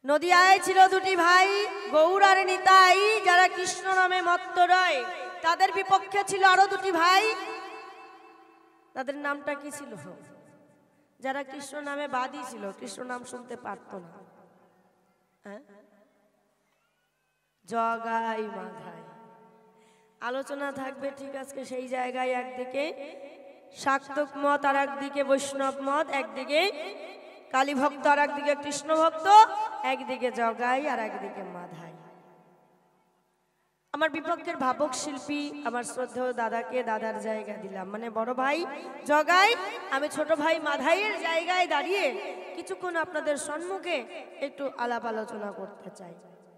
নদিয়ায় ছিল দুটি ভাই গৌর আর নিতাই, যারা কৃষ্ণ নামে মত্ত রয়। তাদের বিপক্ষে ছিল আরো দুটি ভাই, তাদের নামটা কি ছিল? যারা কৃষ্ণ নামে বাদী ছিল, কৃষ্ণ নাম শুনতে পারত না। জগাই মাধাই আলোচনা থাকবে ঠিক আজকে সেই জায়গায়। একদিকে শাক্তক মত, আর একদিকে বৈষ্ণব মত, একদিকে কালী ভক্ত আর একদিকে কৃষ্ণ ভক্ত, একদিকে জগাই আর একদিকে মাধাই। আমার বিপক্ষের ভাবক শিল্পী আমার শ্রদ্ধেয় দাদাকে দাদার জায়গা দিলাম, মানে বড় ভাই জগাই, আমি ছোট ভাই মাধাইয়ের জায়গায় দাঁড়িয়ে কিছুক্ষণ আপনাদের সম্মুখে একটু আলাপ আলোচনা করতে চাই।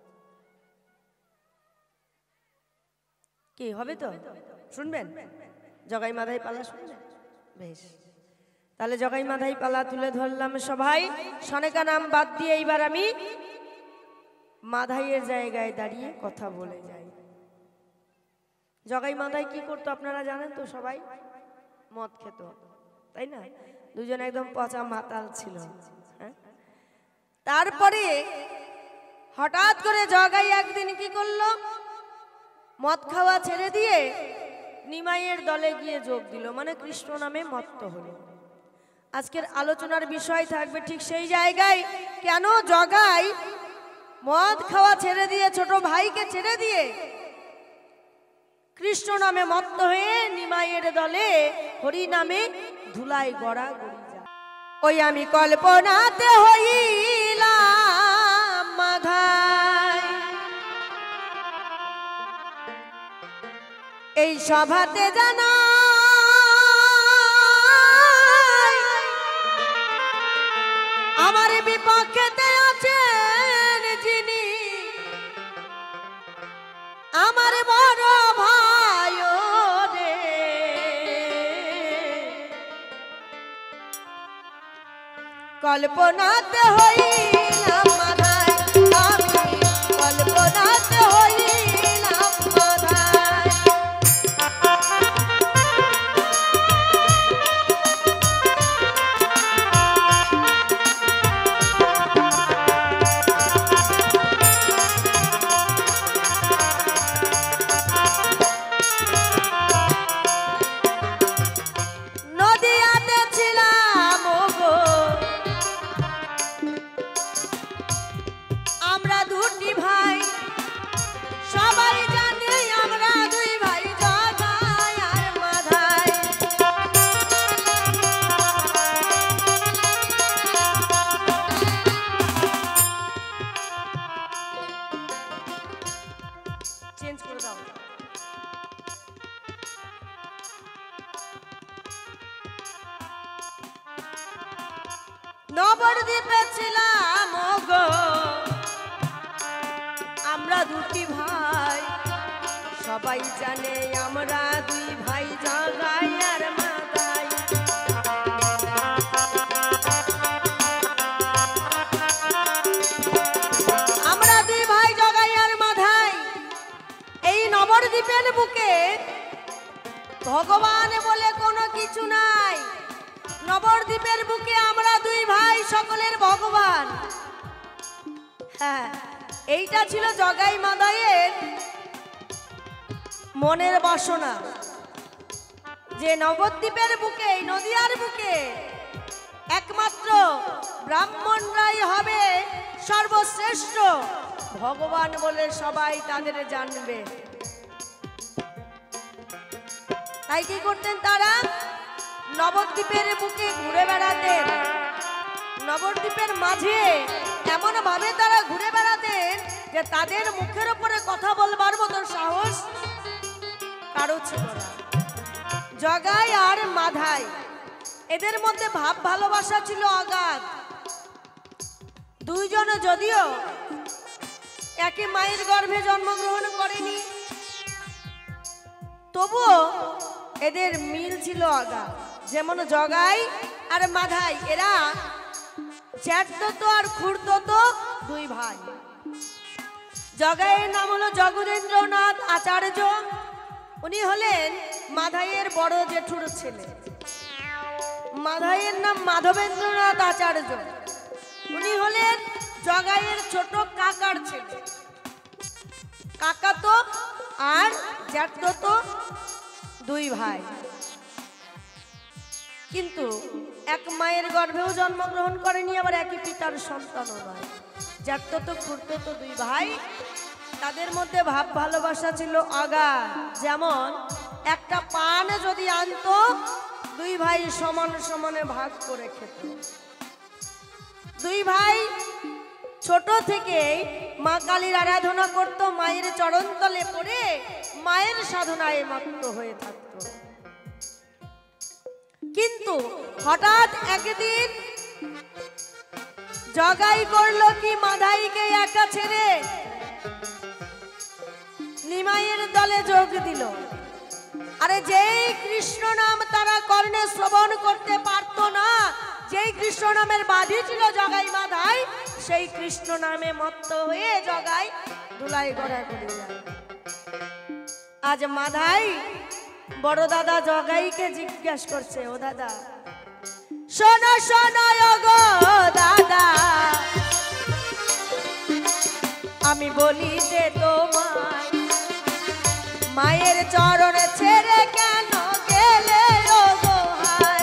কি হবে তো? শুনবেন? জগাই মাধাই পালা শুনবেন? বেশ, তাহলে জগাই মাধাই পালা তুলে ধরলাম সবাই। সনেকা নাম বাদ দিয়ে এইবার আমি মাধাইয়ের জায়গায় দাঁড়িয়ে কথা বলে যাই। জগাই মাধাই কি করতো আপনারা জানেন তো সবাই? মদ খেত, তাই না? দুজন একদম পচা মাতাল ছিল। তারপরে হঠাৎ করে জগাই একদিন কি করলো? মদ খাওয়া ছেড়ে দিয়ে নিমাইয়ের দলে গিয়ে যোগ দিল, মানে কৃষ্ণ নামে মত্ত হলো। আজকের আলোচনার বিষয় থাকবে ঠিক সেই জায়গায়, কেন জগাই মদ খাওয়া ছেড়ে দিয়ে, ছোট ভাইকে ছেড়ে দিয়ে কৃষ্ণ নামে মত্ত হয়ে নিমাইয়ের দলে হরি নামে ধুলাই গড়া গড়ি যা। ওই আমি কল্পনাতে হইলাম মাধাই, এই সভাতে জানা আমার বিপক্ষেতে আছেন যিনি, আমার বড় ভাই রে। কল্পনাতে হইলাম মাধাই, আমি কল্পনাতে হইলাম মাধাই। নদিয়াতে ছিলাম গো আমরা দুটি ভাই, সবাই জানে আমরা দুই ভাই জগাই আর মাধাই। চেঞ্জ করে দাও। নবদ্বীপে ছিলাম গো আমরা দুটি ভাই, সবাই জানে আমরা দুই ভাই জগাই আর মাধাই। আমরা দুই ভাই জগাই আর মাধাই এই নবদ্বীপের বুকে ভগবান বলে কোনো কিছু নাই। নবদ্বীপের বুকে আমরা দুই ভাই সকলের ভগবান। হ্যাঁ, এইটা ছিল জগাই মাধাইয়ের মনের বাসনা, যে নবদ্বীপের বুকে, নদিয়ার বুকে একমাত্র ব্রাহ্মণরাই হবে সর্বশ্রেষ্ঠ ভগবান বলে সবাই তাদের জানবে। তাই কি করতেন তারা? নবদ্বীপের বুকে ঘুরে বেড়াতেন, নবদ্বীপের মাঝে এমন ভাবে তারা ঘুরে বেড়াতেন যে তাদের মুখের উপরে কথা বলবার মতো সাহস কারো ছিল না। জগাই আর মাধাই এদের মধ্যে ভাব ভালোবাসা ছিল অগাধ। দুইজন যদিও একই মায়ের গর্ভে জন্মগ্রহণ করেনি, তবুও এদের মিল ছিল অগাধ। যেমন জগাই আর মাধাই এরা জ্যাঠতো আর খুড়তো দুই ভাই। জগাইয়ের নাম হলো জগদেন্দ্রনাথ আচার্য, উনি হলেন মাধাইয়ের বড় জেঠুর ছেলে। মাধাইয়ের নাম মাধবেন্দ্রনাথ আচার্য, উনি হলেন জগাইয়ের ছোট কাকার ছেলে, কাকা তো আর জ্যাঠতো তো দুই ভাই, কিন্তু এক মায়ের গর্ভেও জন্মগ্রহণ করেনি, আবার একই পিতার সন্তানও নয়। জ্যাঠতো তো খুড়তো তো দুই ভাই, তাদের মধ্যে ভাব ভালোবাসা ছিল আগার। যেমন একটা পান যদি আনতো, দুই ভাই সমান সমানে ভাগ করে খেত। দুই ভাই ছোট থেকেই মা কালীর আরাধনা করত, মায়ের চরণতলে পড়ে মায়ের সাধনায় মত্ত হয়ে থাকত। কিন্তু হঠাৎ একদিন জগাই করলো কি, মাধাইকে একা ছেড়ে নিমাইয়ের দলে যোগ দিল। আরে যেই কৃষ্ণ নাম তারা কর্ণে শ্রবণ করতে পারতো না, যেই কৃষ্ণ নামের বাধি ছিল জগাই মাধাই, সেই কৃষ্ণ নামে মত্ত হয়ে জগাই ধুলাই গড়া করে যায়। আজ মাধাই বড় দাদা জগাইকে জিজ্ঞাসা করছে, ও দাদা শোনো শোনো গো দাদা, আমি বলি যে তোমায় মায়ের চরণ ছেড়ে কেন গেলে ও গো হায়।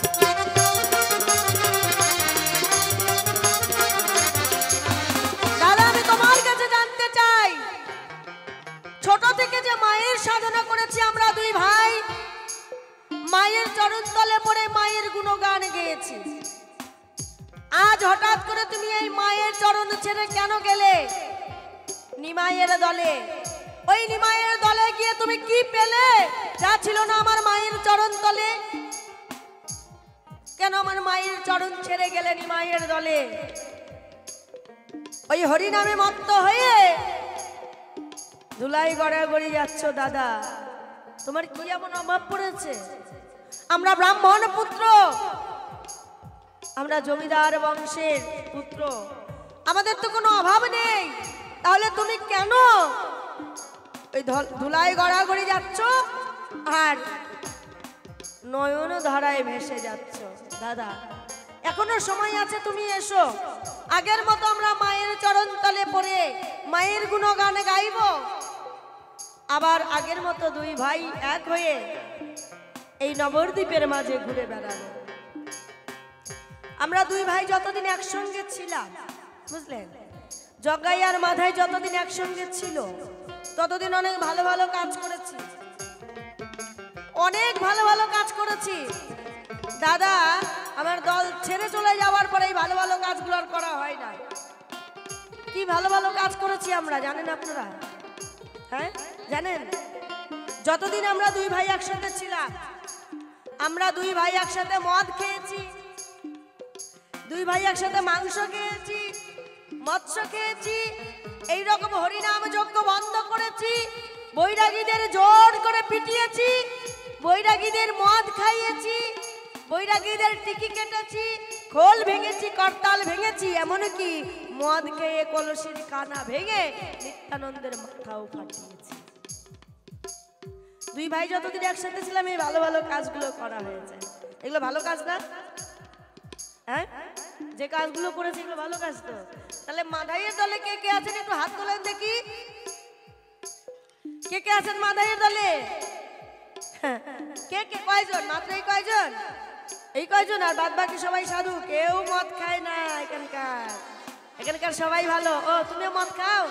দাদা আমি তোমার কাছে জানতে চাই, ছোট থেকে যে মায়ের সাধনা করেছি আমরা দুই ভাই, মায়ের চরণ তলে পড়ে মায়ের গুণগান গেয়েছি, আজ হঠাৎ করে তুমি এই মায়ের চরণ ছেড়ে কেন গেলে নিমাইয়ের দলে? ওই নিমাইয়ের দলে গিয়ে তুমি কি পেলে যা ছিল না আমার মায়ের চরণ তলে? কেন আমার মায়ের চরণ ছেড়ে গেলে নিমাইয়ের দলে? ওই হরি নামে মত্ত হয়ে ধুলাই গড়াগড়ি যাচ্ছ দাদা, তোমার কি এমন অভাব পড়েছে? আমরা ব্রাহ্মণ পুত্র, আমরা জমিদার বংশের পুত্র, আমাদের তো কোনো অভাব নেই, তাহলে তুমি কেন ওই ধুলাই গড়াগড়ি যাচ্ছ আর নয়ন ধারায় ভেসে যাচ্ছ? দাদা এখনো সময় আছে, তুমি এসো, আগের মতো আমরা মায়ের চরণ তলে পড়ে মায়ের গুণগান গাইব, আবার আগের মতো দুই ভাই এক হয়ে এই নবদ্বীপের মাঝে ঘুরে বেড়াবো। আমরা দুই ভাই যতদিন একসঙ্গে ছিলাম, বুঝলেন, জগাই আর মাধাই যতদিন একসঙ্গে ছিল ততদিন অনেক ভালো ভালো কাজ করেছি, অনেক ভালো ভালো কাজ করেছি। দাদা আমার দল ছেড়ে চলে যাওয়ার পরে এই ভালো ভালো কাজগুলো আর করা হয় না। কি ভালো ভালো কাজ করেছি আমরা, জানেন আপনারা? হ্যাঁ জানেন, যতদিন আমরা দুই ভাই একসাথে ছিলাম, আমরা দুই ভাই একসাথে মদ খেয়েছি, দুই ভাই একসাথে মাংস খেয়েছি, মৎস্য খেয়েছি, এইরকম হরিনাম যজ্ঞ বন্ধ করেছি, বৈরাগীদের জোর করে পিটিয়েছি, বৈরাগীদের মদ খাইয়েছি, বৈরাগীদের টিকি কেটেছি, খোল ভেঙেছি, করতাল ভেঙেছি, এমনকি মদ খেয়ে কলসির কানা ভেঙে নিত্যানন্দের মাথাও ফাটিয়েছি। দুই ভাই যতদিন একসাথে ছিলাম এই ভালো ভালো কাজগুলো করা হয়েছে। এগুলো ভালো কাজ না? হ্যাঁ, যে কাজগুলো করেছি এগুলো ভালো কাজ তো। তাহলে মাধাইয়ের দলে কে কে আছেন একটু হাত তোলেন দেখি। কে কে আছেন মাধাইয়ের দলে? কে কে, কয়জন? মাত্র এই কয়জন? এই কয়জন, আর বাদ বাকি সবাই সাধু, কেউ মদ খায় না এখানকার। এখানকার সবাই ভালো। ও তুমিও মদ খাও?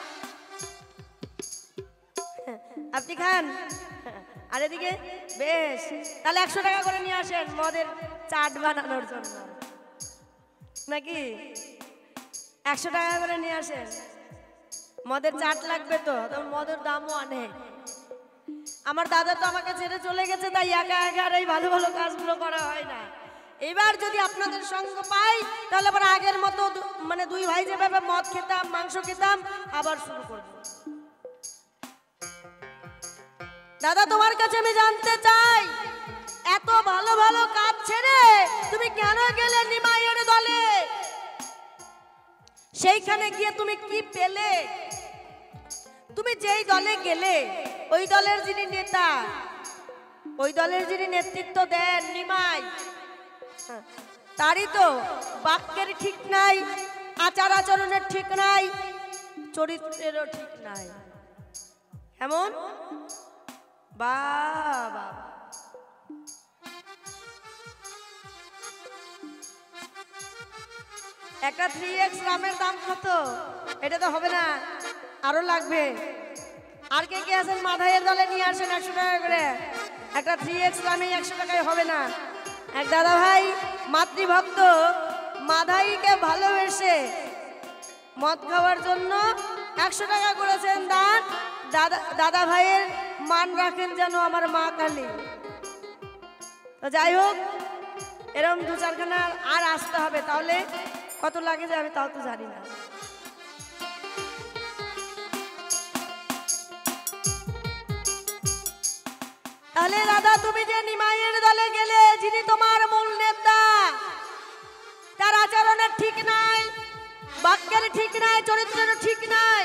আপনি খান? আর এদিকে বেশ, তাহলে 100 টাকা করে নিয়ে আসেন মদের চাট বানানোর জন্য, নাকি? 100 টাকা করে নিয়ে আসেন, মদের চাট লাগবে তো, মদের দামও অনেক। আমার দাদা তো আমাকে ছেড়ে চলে গেছে, তাই একা একা এই ভালো ভালো কাজগুলো করা হয় না। এবার যদি আপনাদের সঙ্গ পাই তাহলে আবার আগের মতো মানে দুই ভাই যেভাবে মদ খেতাম, মাংস খেতাম, আবার শুরু করব। দাদা তোমার কাছে আমি জানতে চাই, এত ভালো ভালো কাজ ছেড়ে তুমি কেন গেলে নিমাইয়ের দলে? সেইখানে গিয়ে তুমি কি পেলে? তুমি যেই দলে গেলে ওই দলের যিনি নেতা, ওই দলের যিনি নেতৃত্ব দেন নিমাই, তারই তো বাক্যের ঠিক নাই, আচার আচরণের ঠিক নাই, চরিত্রেরও ঠিক নাই। এমন বাবা একটা 3x রামের দাম কত? এটা তো হবে না, আরো লাগবে। আর কে কে আছেন মাধাইয়ের দলে নিয়ে আসেন 100 টাকা করে। একটা 3x রামে 100 টাকায় হবে না। এক দাদা ভাই মাতৃভক্ত মাধাইকে ভালোবেসে মদ খাওয়ার জন্য 100 টাকা করেছেন দান। দাদা ভাইয়ের মান রাখেন যেন আমার মা কালী। তো যাই হোক, এরকম 2-4খানা আর আসতে হবে। তাহলে কত লাগে যে আমি তাও তো জানি না। তাহলে দাদা তুমি যে নিমাইয়ের দলে গেলে, যিনি তোমার মূল নেতা, তার আচরণের ঠিক নাই, বাক্যের ঠিক নাই, চরিত্রের ঠিক নাই।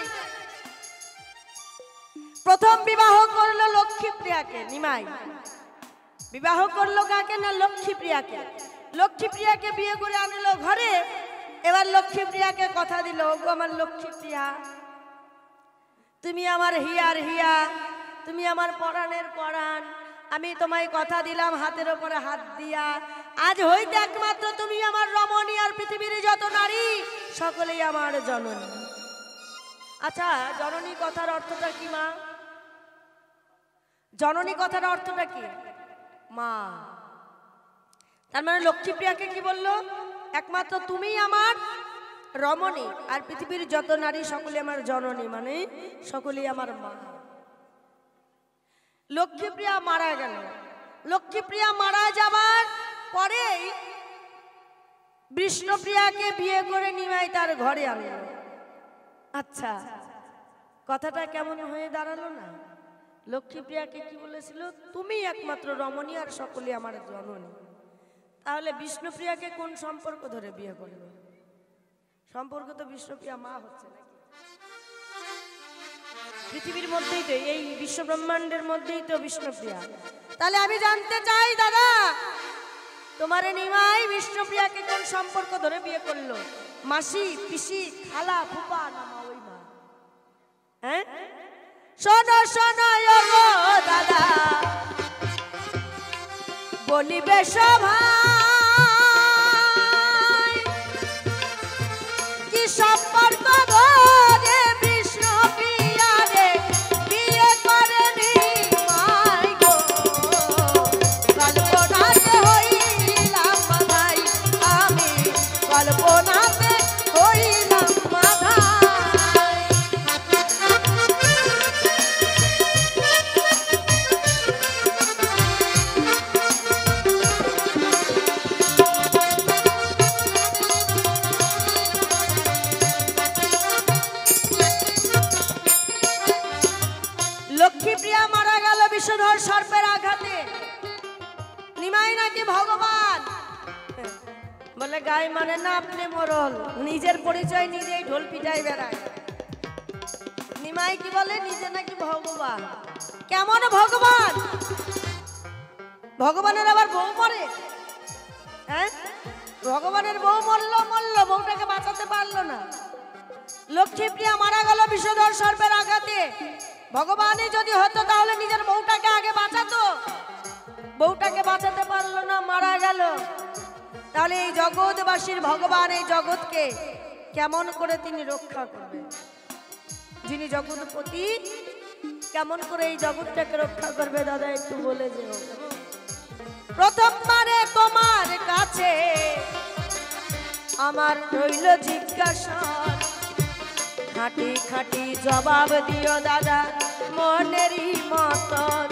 প্রথম বিবাহ করলো লক্ষ্মীপ্রিয়াকে। নিমাই বিবাহ করলো কাকে না? লক্ষ্মীপ্রিয়াকে। লক্ষ্মীপ্রিয়াকে বিয়ে করে আনলো ঘরে। এবার লক্ষ্মীপ্রিয়াকে কথা দিল, ওগো আমার লক্ষ্মীপ্রিয়া, তুমি আমার হিয়ার হিয়া, তুমি আমার পরাণের পরাণ। আমি তোমায় কথা দিলাম হাতের উপরে হাত দিয়া, আজ হইতে একমাত্র তুমি আমার রমণী, আর পৃথিবীর যত নারী সকলেই আমার জননী। আচ্ছা, জননী কথার অর্থটা কি মা? জননী কথার অর্থটা কি? মা। তার মানে লক্ষ্মীপ্রিয়াকে কি বললো? একমাত্র তুমি আমার রমণী, আর পৃথিবীর যত নারী সকলে আমার জননী, মানে সকলেই আমার মা। লক্ষ্মীপ্রিয়া মারা গেল। লক্ষ্মীপ্রিয়া মারা যাবার পরেই বিষ্ণুপ্রিয়াকে বিয়ে করে নিমাই তার ঘরে আনলো। আচ্ছা, কথাটা কেমন হয়ে দাঁড়ালো না? লক্ষ্মীপ্রিয়াকে কি বলেছিল? তুমি একমাত্র রমণী, আর সকলে আমার জননী। তাহলে বিষ্ণুপ্রিয়াকে কোন সম্পর্ক ধরে বিয়ে করবে? সম্পর্ক তো বিষ্ণুপ্রিয়া মা হচ্ছে নাকি? পৃথিবীর মধ্যেই তো, এই বিশ্ব ব্রহ্মাণ্ডের মধ্যেই তো বিষ্ণুপ্রিয়া। তাহলে আমি জানতে চাই দাদা, তোমার নিমাই বিষ্ণুপ্রিয়াকে কোন সম্পর্ক ধরে বিয়ে করলো? মাসি, পিসি, খালা, ফুপা না ওই মা? হ্যাঁ, শোনো শোনো গো দাদা, বলিবে সভায় কি সম্পর্ক ধরে বিষ্ণুপ্রিয়ারে বিয়ে করে নিমাই গো। কল্পনাতে হইলাম মাধাই, আমি কল্পনাতে হইলাম মাধাই। লক্ষ্মীপ্রিয়া মারা গেল বিষধর সর্পের আঘাতে। নিমাই নাকি ভগবান বলে গায়ে মানে না, আপনি মরল। নিজের পরিচয় নিজেই ঢোল পিটাই বেড়ায়। নিমাই কি বলে? নিজে নাকি ভগবান। কেমন ভগবান? ভগবানের আবার বউ মরে? হ্যাঁ, ভগবানের বউ মরলো, বউটাকে বাঁচাতে পারলো না। লক্ষ্মীপ্রিয়া মারা গেল বিষধর সর্পের আঘাতে। ভগবানই যদি হতো তাহলে নিজের বউটাকে আগে বাঁচাতো। বউটাকে বাঁচাতে পারলো না, মারা গেল। তাহলে এই জগৎবাসীর ভগবান এই জগৎকে কেমন করে তিনি রক্ষা করবেন? যিনি জগৎপতি, কেমন করে এই জগৎটাকে রক্ষা করবে দাদা একটু বলে যেও। প্রথমবারে তোমার কাছে আমার রইল জিজ্ঞাসা, খাটি খাটি জবাব দিও দাদা মনেরই মতন।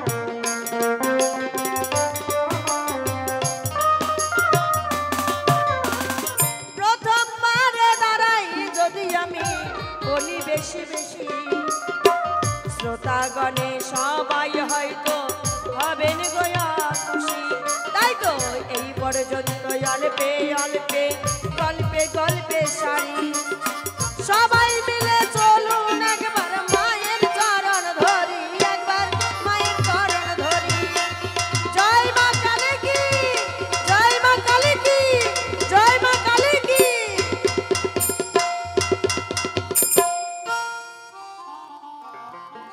প্রথমবারে দাঁড়াই যদি আমি বলি বেশি বেশি, শ্রোতাগণে সবাই হয়তো হবেন গোয়া খুশি। তাই তো এই পর্যন্ত অল্পে অল্পে গল্পে গল্পে সারি, সবাই মিলে চলুন একবার মায়ের চরণ ধরি, একবার মায়ের চরণ ধরি। জয় মা কালী কি, জয় মা কালী কি, জয় মা কালী কি।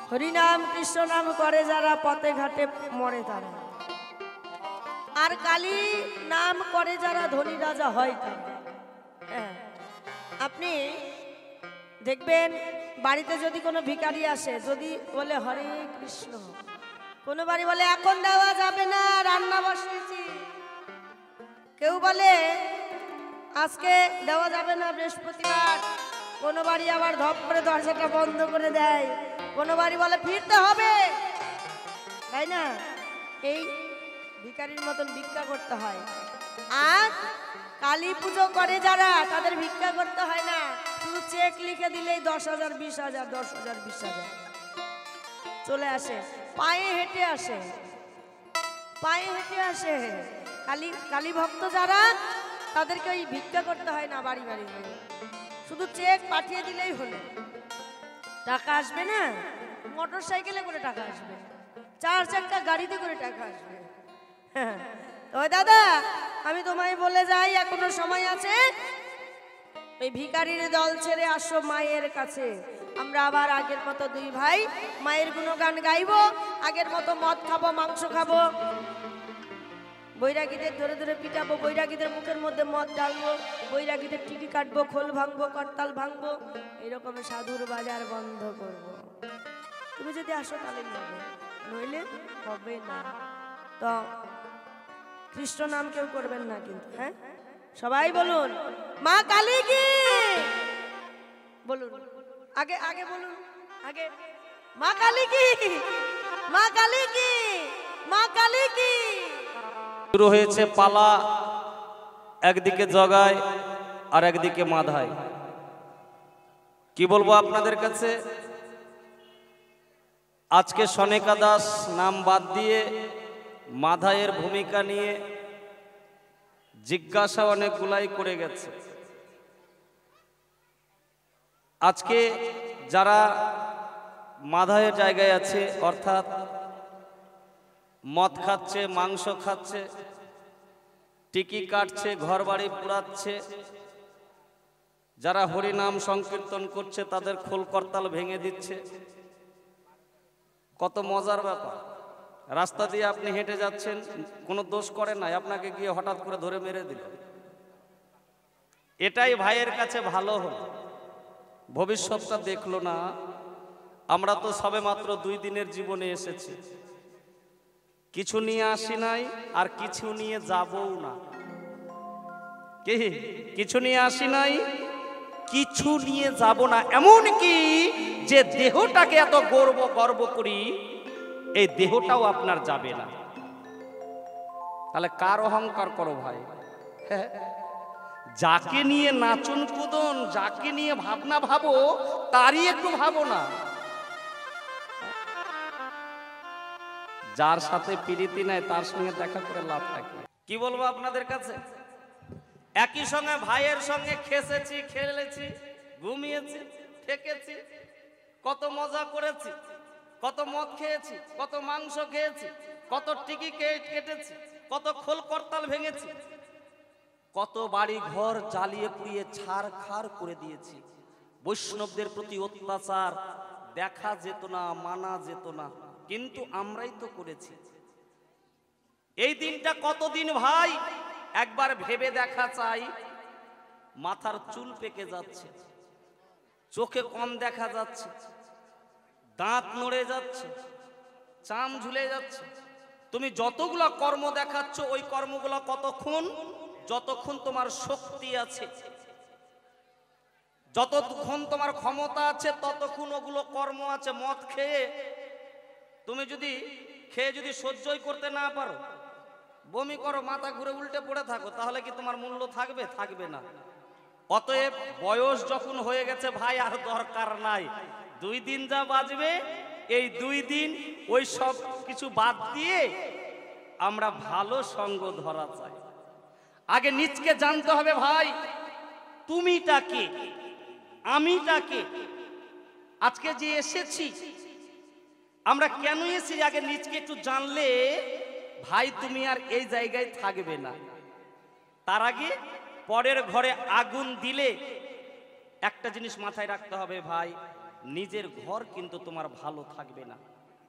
হরিনাম কৃষ্ণ নাম করে যারা পথে ঘাটে মরে তারা, আর কালী নাম করে যারা ধনী রাজা হয় তারা। হ্যাঁ, আপনি দেখবেন বাড়িতে যদি কোনো ভিখারি আসে, যদি বলে হরে কৃষ্ণ, কোনো বাড়ি বলে এখন দেওয়া যাবে না, রান্না বসিয়েছি। কেউ বলে আজকে দেওয়া যাবে না, বৃহস্পতিবার। কোনো বাড়ি আবার ধপ করে দরজাটা বন্ধ করে দেয়। কোনো বাড়ি বলে ফিরতে হবে, তাই না? এই ভিখারির মতন ভিক্ষা করতে হয়। আর কালী পুজো করে যারা, তাদের ভিক্ষা করতে হয় না, শুধু চেক লিখে দিলেই 10,000 20,000 10,000 20,000 চলে আসে। পায়ে হেঁটে আসে, পায়ে হেঁটে আসে। কালী ভক্ত যারা, তাদেরকে ওই ভিক্ষা করতে হয় না বাড়ি বাড়ি, শুধু চেক পাঠিয়ে দিলেই হলো। টাকা আসবে না, মোটর সাইকেলে করে টাকা আসবে, 4 চাকা গাড়িতে করে টাকা আসবে। হ্যাঁ, ওই দাদা আমি তোমায় বলে যাই, এখনো সময় আছে। ওই ভিখারির দল ছেড়ে আসো মায়ের কাছে। আমরা আবার আগের মতো 2 ভাই মায়ের গুণগান গাইবো, আগের মতো মদ খাবো, মাংস খাবো, বৈরাগীদের ধরে ধরে পিটাবো, বৈরাগীদের মুখের মধ্যে মদ ডালবো, বৈরাগীদের টিকি কাটবো, খোল ভাঙবো, করতাল ভাঙবো, এরকম সাধুর বাজার বন্ধ করবো। তুমি যদি আসো তাহলে হবে, নইলে হবে না। তো কৃষ্ণ নাম কেউ করবেন না কিন্তু। হ্যাঁ, সবাই বলুন মা কালী কি, বলুন আগে আগে বলুন, আগে মা কালী কি, মা কালী কি, মা কালী কি। শুরু হয়েছে পালা, একদিকে জগায় আর একদিকে মাধায়। কি বলবো আপনাদের কাছে, আজকে সনেকা দাস নাম বাদ দিয়ে মাধায়ের ভূমিকা নিয়ে জিজ্ঞাসা অনেকগুলাই করে গেছে। আজকে যারা মাধায়ের জায়গায় আছে, অর্থাৎ মদ খাচ্ছে, মাংস খাচ্ছে, টিকি কাটছে, ঘর বাড়ি পুড়াচ্ছে, যারা হরিনাম সংকীর্তন করছে তাদের খোল করতাল ভেঙে দিচ্ছে, কত মজার ব্যাপার। রাস্তা দিয়ে আপনি হেঁটে যাচ্ছেন, কোনো দোষ করে নাই, আপনাকে গিয়ে হঠাৎ করে ধরে মেরে দিল। এটাই ভাইয়ের কাছে ভালো হলো, ভবিষ্যৎটা দেখলো না। আমরা তো সবে মাত্র 2 দিনের জীবনে এসেছি, কিছু নিয়ে আসি নাই আর কিছু নিয়ে যাবও না। কি কিছু নিয়ে আসি নাই, কিছু নিয়ে যাব না। এমন কি যে দেহটাকে এত গর্ব করি, এই দেহটাও আপনার যাবে না। তাহলে কার অহংকার করো ভাই? যাকে নিয়ে নাচন কুদন, যাকে নিয়ে ভাবনা ভাবো, তারই একটু ভাবো না। যার সাথে প্রীতি নাই তার সঙ্গে দেখা করে লাভ থাকে। কি বলবো আপনাদের কাছে, একই সঙ্গে ভাইয়ের সঙ্গে খেসেছি, খেলেছি, ঘুমিয়েছি, থেকেছি, কত মজা করেছি, কত মদ খেয়েছি, কত মাংস খেয়েছি, কত টিকি কেটেছি, কত খোল করতাল ভেঙেছি, কত বাড়ি ঘর জ্বালিয়ে পুড়িয়ে ছারখার করে দিয়েছি। বৈষ্ণবদের প্রতি অত্যাচার দেখা যেত না, মানা যেত না, কিন্তু আমরাই তো করেছি। এই দিনটা কতদিন ভাই একবার ভেবে দেখা চাই। মাথার চুল পেকে যাচ্ছে, চোখে কম দেখা যাচ্ছে, দাঁত নড়ে যাচ্ছে, চাম ঝুলে যাচ্ছে। তুমি যতগুলো কর্ম দেখাচ্ছ, ওই কর্মগুলো কতক্ষণ? যতক্ষণ তোমার শক্তি আছে, যতক্ষণ তোমার ক্ষমতা আছে, ততক্ষণ ওগুলো কর্ম আছে। মদ খেয়ে তুমি যদি সহ্যই করতে না পারো, বমি করো, মাথা ঘুরে উল্টে পড়ে থাকো, তাহলে কি তোমার মূল্য থাকবে? থাকবে না। অতএব বয়স যখন হয়ে গেছে ভাই, আর দরকার নাই। 2 দিন যা বাজবে, এই 2 দিন ওই সব কিছু বাদ দিয়ে আমরা ভালো সঙ্গ ধরা চাই। আগে নিজকে জানতে হবে ভাই, তুমিটা কে, আমিটা কে। আজকে যে এসেছি, আমরা কেন এসেছি, আগে নিজকে একটু জানলে ভাই তুমি আর এই জায়গায় থাকবে না। তার আগে পরের ঘরে আগুন দিলে একটা জিনিস মাথায় রাখতে হবে ভাই, নিজের ঘর কিন্তু তোমার ভালো থাকবে না।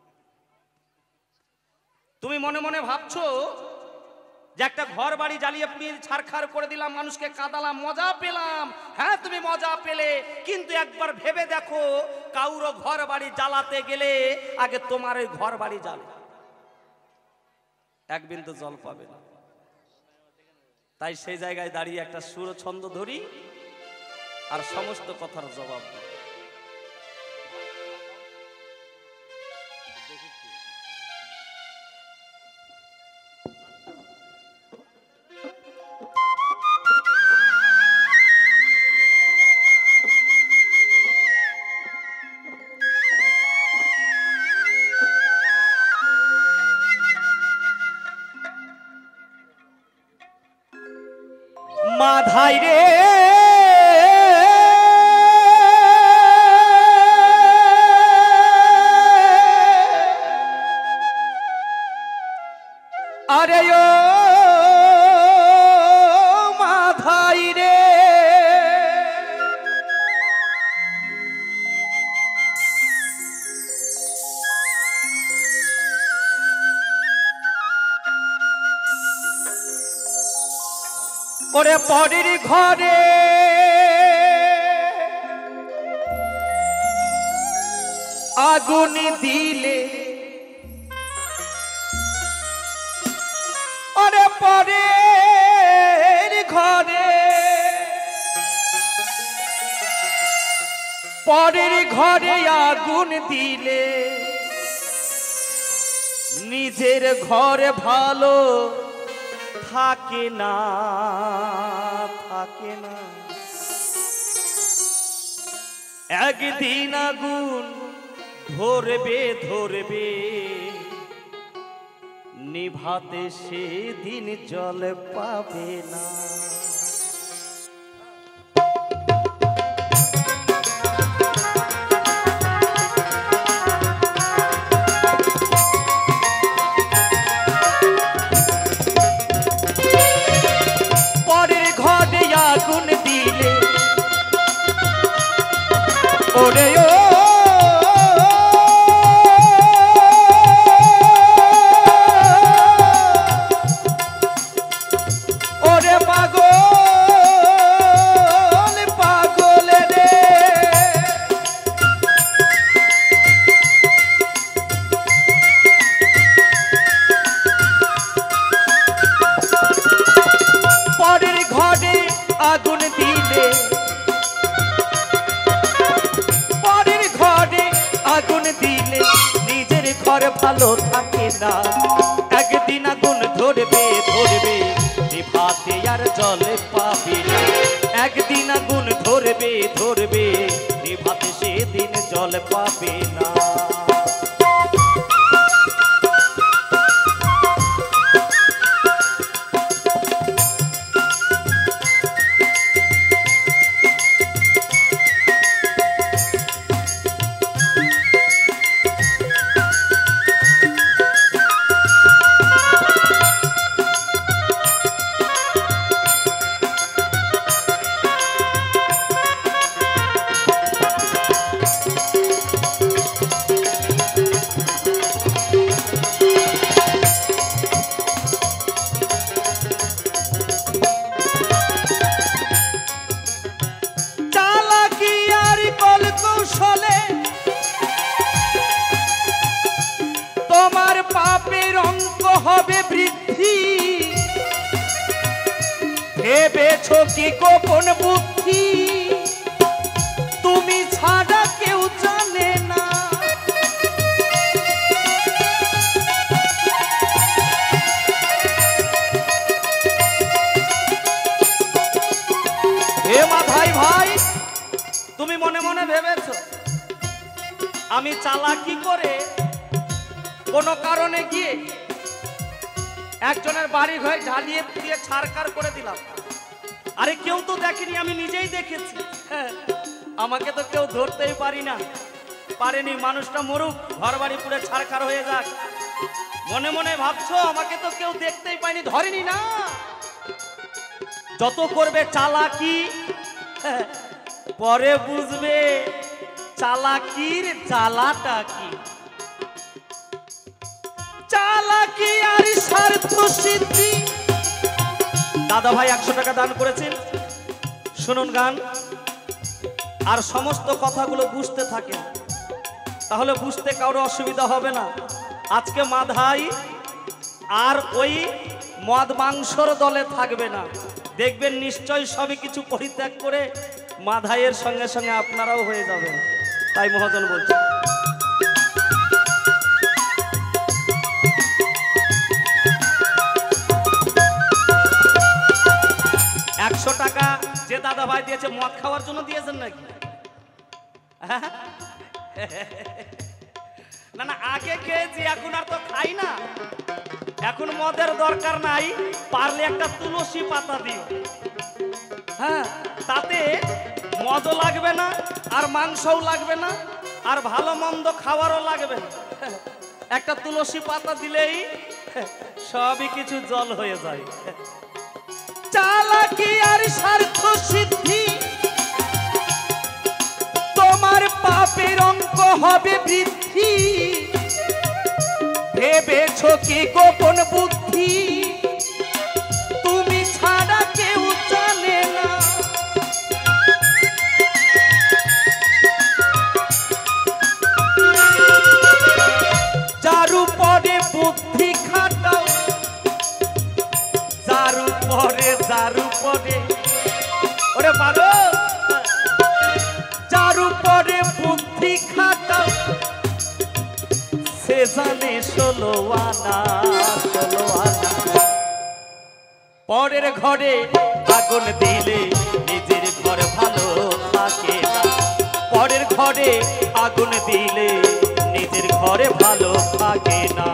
তুমি মনে মনে ভাবছো যে একটা ঘর বাড়ি জ্বালিয়ে পুড়িয়ে ছারখার করে দিলাম, মানুষকে কাঁদালাম, মজা পেলাম। হ্যাঁ, তুমি মজা পেলে, কিন্তু একবার ভেবে দেখো, কাউরো ঘর বাড়ি জ্বালাতে গেলে আগে তোমার ওই ঘর বাড়ি জ্বালে, এক বিন্দু জল পাবে না। তাই সেই জায়গায় দাঁড়িয়ে একটা সুর ছন্দ ধরি আর সমস্ত কথার জবাব দিই। মাধাই রে আরে ও মাধাই রে, ওরে পরের ঘরে আগুন দিলে, ওরে পরের ঘরে, পরের ঘরে আগুন দিলে নিজের ঘরে ভালো থাকে না, থাকে না। একদিন আগুন ধরবে ধরবে, নিভাতে সেদিন জল পাবে না। পরের ঘরে আগুন দিলে, ওরে ও আগুন দিলে, পরের ঘরে আগুন দিলে নিজের ঘর ভালো থাকে না। একদিন আগুন ধরবে ধরবে, নিভাতে আর জল পাবে না। একদিন আগুন ধরবে ধরবে, নিভাতে সেদিন জল পাবে না। হবে বৃদ্ধি, ভেবেছো কি গোপন বুদ্ধি, তুমি ছাড়া কেউ জানে না। হে মাধাই ভাই, তুমি মনে মনে ভেবেছো আমি চালাকি করে কোনো কারণে গিয়ে একজনের বাড়ি ঘর ঢালিয়ে পুড়িয়ে ছারখার করে দিলাম। আরে কেউ তো দেখেনি, আমি নিজেই দেখেছি। আমাকে তো কেউ ধরতেই পারেনি। মানুষটা মরুক, ঘর বাড়ি পুড়ে ছারখার হয়ে যাক, মনে মনে ভাবছো আমাকে তো কেউ দেখতেই পায়নি, ধরেনি না। যত করবে চালাকি, পরে বুঝবে চালাকির জ্বালাটা কি? চালাকি আর স্বার্থ সিদ্ধি। দাদা ভাই 100 টাকা দান করেছেন, শুনুন গান আর সমস্ত কথাগুলো বুঝতে থাকেন, তাহলে বুঝতে কারো অসুবিধা হবে না। আজকে মাধাই আর ওই মদ মাংসর দলে থাকবে না, দেখবেন নিশ্চয় সবই কিছু পরিত্যাগ করে মাধাইয়ের সঙ্গে সঙ্গে আপনারাও হয়ে যাবেন। তাই মহাজন বলছে 100 টাকা যে দাদা ভাই দিয়েছে মদ খাওয়ার জন্য দিয়েছেন নাকি? না না, আগে খেয়েছি, এখন আর তো খাই না, এখন মদের দরকার নাই, পারলে একটা তুলসী পাতা দিও। হ্যাঁ, তাতে মদও লাগবে না আর মাংসও লাগবে না আর ভালো মন্দ খাওয়ারও লাগবে না। একটা তুলসী পাতা দিলেই সবই কিছু জল হয়ে যায়। চালাকি আর স্বার্থ সিদ্ধি, তোমার পাপের অঙ্ক হবে বৃদ্ধি। ভেবেছ কি গোপন বুদ্ধি, তুমি ছাড়া কেউ জানে না। যার উপরে বুদ্ধি খাটাও, যার উপরে ওরে পারো, যার উপরে বুদ্ধি খাটাও সে জানে 16 আনা। পরের ঘরে আগুন দিলে নিজের ঘর ভালো থাকে না। পরের ঘরে আগুন দিলে নিজের ঘরে ভালো থাকে না।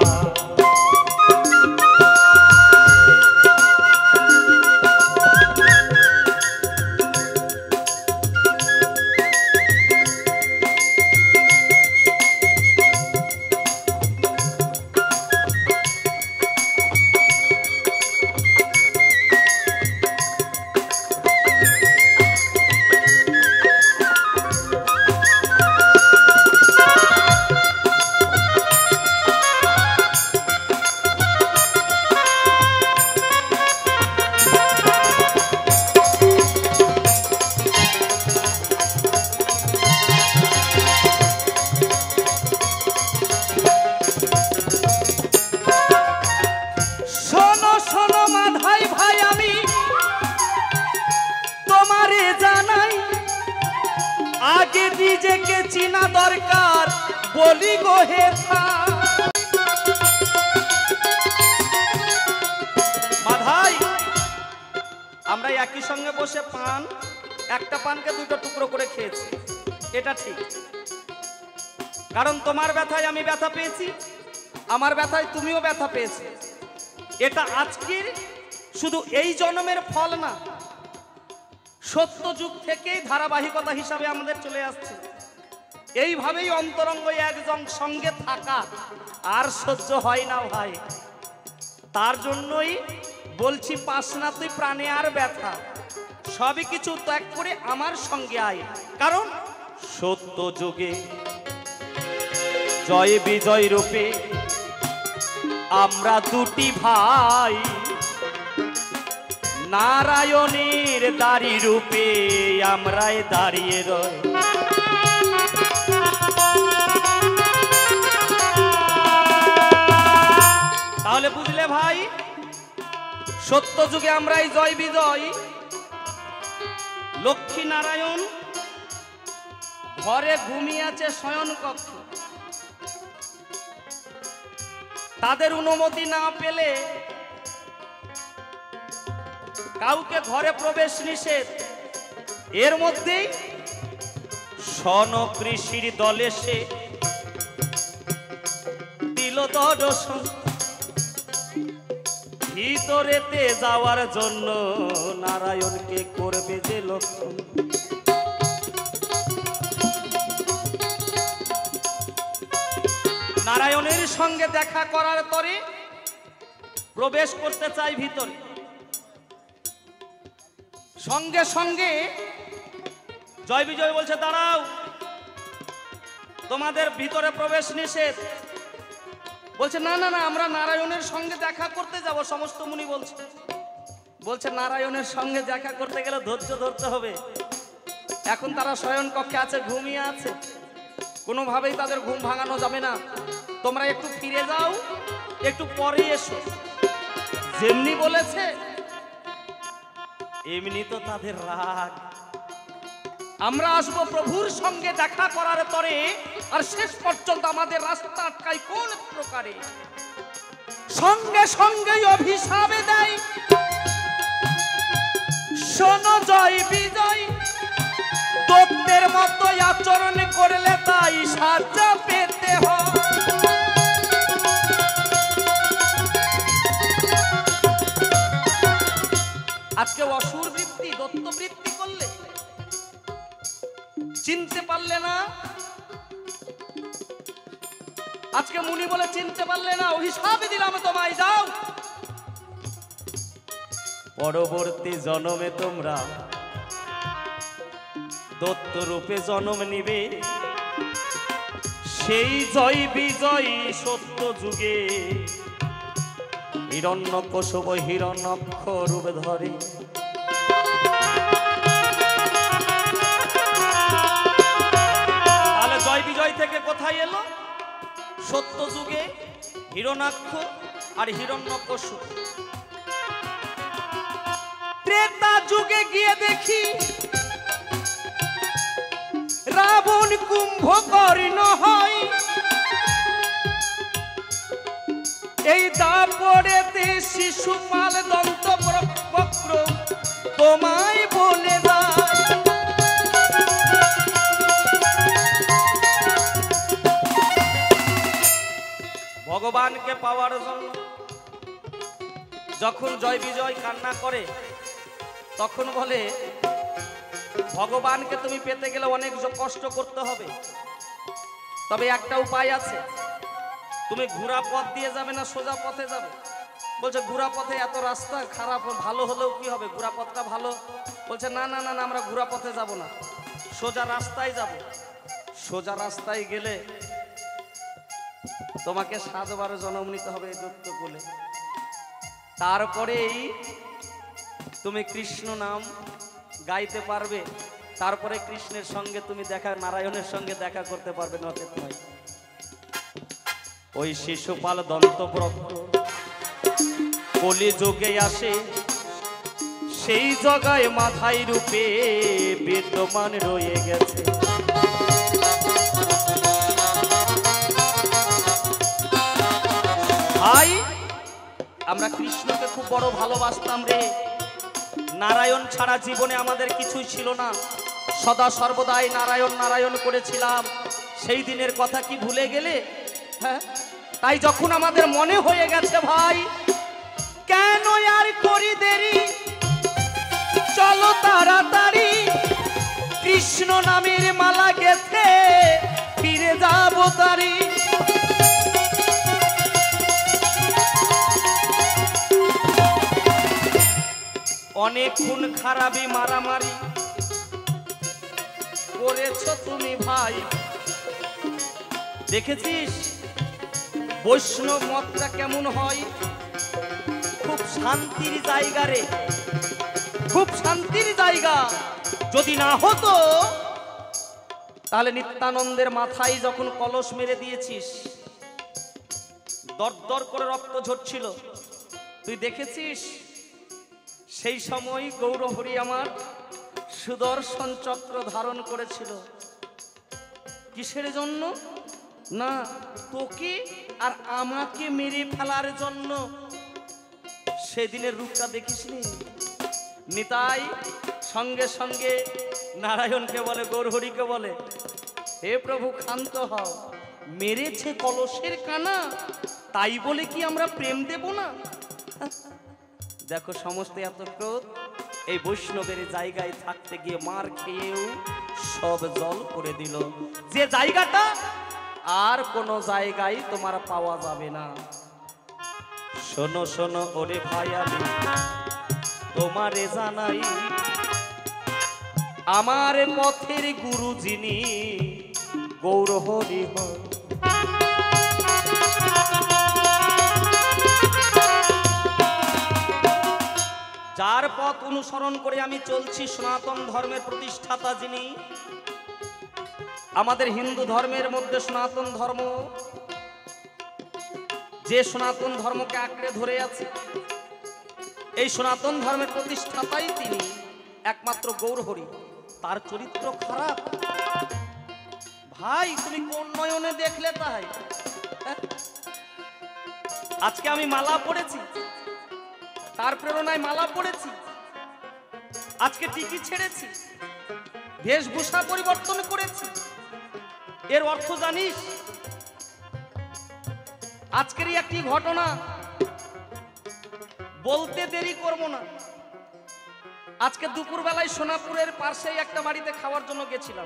আগে নিজেকে চিনা দরকার বলি গো হেথা। মাধাই, আমরা একই সঙ্গে বসে একটা পানকে 2টো টুকরো করে খেয়েছি, এটা ঠিক। কারণ তোমার ব্যথায় আমি ব্যথা পেয়েছি, আমার ব্যথায় তুমিও ব্যথা পেয়েছি। এটা আজকের শুধু এই জন্মের ফল না, সত্য যুগ থেকেই ধারাবাহিকতা হিসাবে আমাদের চলে আসছে। এইভাবেই অন্তরঙ্গ একজন সঙ্গে থাকা আর সহ্য হয় না ভাই। তার জন্যই বলছি, পাস না তুই প্রাণে আর ব্যথা, সবই কিছু ত্যাগ করে আমার সঙ্গে আয়। কারণ সত্য যুগে জয় বিজয় রূপে আমরা দুটি ভাই, নারায়ণের দাড়ি রূপে আমরাই দাঁড়িয়ে রই। তাহলে বুঝলে ভাই, সত্য যুগে আমরাই জয় বিজয়। লক্ষ্মী নারায়ণ ঘরে ঘুমিয়ে আছে শয়ন কক্ষ, তাদের অনুমতি না পেলে কাউকে ঘরে প্রবেশ নিষেধ। এর মধ্যেই সনকৃষির দলে সে দিল দর্শন, ভিতরেতে যাওয়ার জন্য নারায়ণকে করবে যে লক্ষণ। নারায়ণের সঙ্গে দেখা করার পরে প্রবেশ করতে চাই ভিতরে, সঙ্গে সঙ্গে জয় বিজয় বলছে দাঁড়াও, তোমাদের ভিতরে প্রবেশ নিষেধ। বলছে না না না, আমরা নারায়ণের সঙ্গে দেখা করতে যাব। সমস্ত মুনি বলছে নারায়ণের সঙ্গে দেখা করতে গেলে ধৈর্য ধরতে হবে। এখন তারা শয়ন কক্ষে আছে, ঘুমিয়ে আছে, কোনোভাবেই তাদের ঘুম ভাঙানো যাবে না। তোমরা একটু ফিরে যাও, একটু পরে এসো। যেমনি বলেছে এমনি তো তাদের রাগ। আমরা আসবো প্রভুর সঙ্গে দেখা করার পরে, আর শেষ পর্যন্ত আমাদের রাস্তা আটকায় কোন প্রকারে? সঙ্গে সঙ্গে অভিশাপে দেয়, শোনো জয় বিজয়, দত্তের মতো আচরণ করলে তাই সাজা পেতে হয়। আজকে অসুর বৃত্তি, দত্ত বৃত্তি করলে চিনতে পারলে না। আজকে মুনি বলে চিনতে পারলে না, অভিশাপ দিলাম তোমায়, যাও। পরবর্তী জন্মে তোমরা দত্ত রূপে জন্ম নিবে, সেই জয় বিজয় সত্য যুগে হিরণ্যকশিপ হিরণ্যক্ষ রূপে ধরে। তাহলে জয় বিজয় থেকে কোথায় এলো? সত্য যুগে হিরণ্যাক্ষ আর হিরণ্যকশিপ। ত্রেতা যুগে গিয়ে দেখি রাবণ কুম্ভকর্ণ হয়, এই দাপড়েতে শিশুপাল দন্ত বক্র তোমায় বলে যায়। ভগবানকে পাওয়ার জন্য যখন জয় বিজয় কান্না করে, তখন বলে ভগবানকে তুমি পেতে গেলে অনেক কষ্ট করতে হবে, তবে একটা উপায় আছে, তুমি ঘোড়া পথ দিয়ে যাবে না সোজা পথে যাবে। বলছে ঘোড়া পথে এত রাস্তা খারাপ, ভালো হলেও কি হবে, ঘোড়া পথটা ভালো। বলছে না না না না, আমরা ঘোড়া পথে যাব না, সোজা রাস্তায় যাব। সোজা রাস্তায় গেলে তোমাকে 7 বার জন্ম নিতে হবে এই দত্ত কোলে, তারপরেই তুমি কৃষ্ণ নাম গাইতে পারবে, তারপরে কৃষ্ণের সঙ্গে তুমি দেখা, নারায়ণের সঙ্গে দেখা করতে পারবে। নচেত নয়। ওই শিশুপাল দন্তব্রক্ষ কলি যুগে আসে, সেই জায়গায় মাথায় রূপে বিদ্যমান রয়ে গেছে। ভাই, আমরা কৃষ্ণকে খুব বড় ভালোবাসতাম রে। নারায়ণ ছাড়া জীবনে আমাদের কিছুই ছিল না, সদা সর্বদাই নারায়ণ নারায়ণ করেছিলাম। সেই দিনের কথা কি ভুলে গেলে? হ্যাঁ, তাই যখন আমাদের মনে হয়ে গেছে ভাই, কেন আর করি দেরি, চলো তাড়াতাড়ি কৃষ্ণ নামের মালা গেথে ফিরে যাব তারি। অনেক খুন খারাপি মারামারি করেছ তুমি ভাই, দেখেছিস বৈষ্ণব মতটা কেমন হয়? খুব শান্তির জায়গা রে, খুব শান্তির জায়গা। যদি না হতো তাহলে নিত্যানন্দের মাথায় যখন কলস মেরে দিয়েছিস, দর দর করে রক্ত ঝরছিল, তুই দেখেছিস? সেই সময় গৌরহরি আমার সুদর্শন চক্র ধারণ করেছিল। কিসের জন্য? না তোকে আর আমাকে মেরে ফেলার জন্য। সেদিনের রূপটা দেখিসনি? নিতাই সঙ্গে সঙ্গে নারায়ণকে বলে, গৌরহরিকে বলে, হে প্রভু ক্ষান্ত হও, মেরেছে কলসের কানা, তাই বলে কি আমরা প্রেম দেব না? দেখো সমস্ত এত ক্রোধ এই বৈষ্ণবের জায়গায় থাকতে গিয়ে মার খেয়েও সব জল করে দিল। যে জায়গাটা আর কোনো জায়গায় তোমার পাওয়া যাবে না। শোনো শোনো ওরে ভাই, আমি তোমারে জানাই, আমার পথের গুরু যিনি গৌর হরি হরি। যার পথ অনুসরণ করে আমি চলছি, সনাতন ধর্মের প্রতিষ্ঠাতা যিনি, আমাদের হিন্দু ধর্মের মধ্যে সনাতন ধর্ম, যে সনাতন ধর্মকে আঁকড়ে ধরে আছে, এই সনাতন ধর্মের প্রতিষ্ঠাতাই তিনি, একমাত্র গৌরহরি। তার চরিত্র খারাপ ভাই, তুমি কোন নয়নে দেখলে তাই? আজকে আমি মালা পড়েছি, তার প্রেরণায় মালা পড়েছি, আজকে টিকি ছেড়েছি, বেশভূষা পরিবর্তন করেছি। এর অর্থ জানিস? আজকেরই একটি ঘটনা বলতে দেরি করব না। আজকে দুপুর বেলায় সোনাপুরের পাশেই একটা বাড়িতে খাওয়ার জন্য গেছিলাম।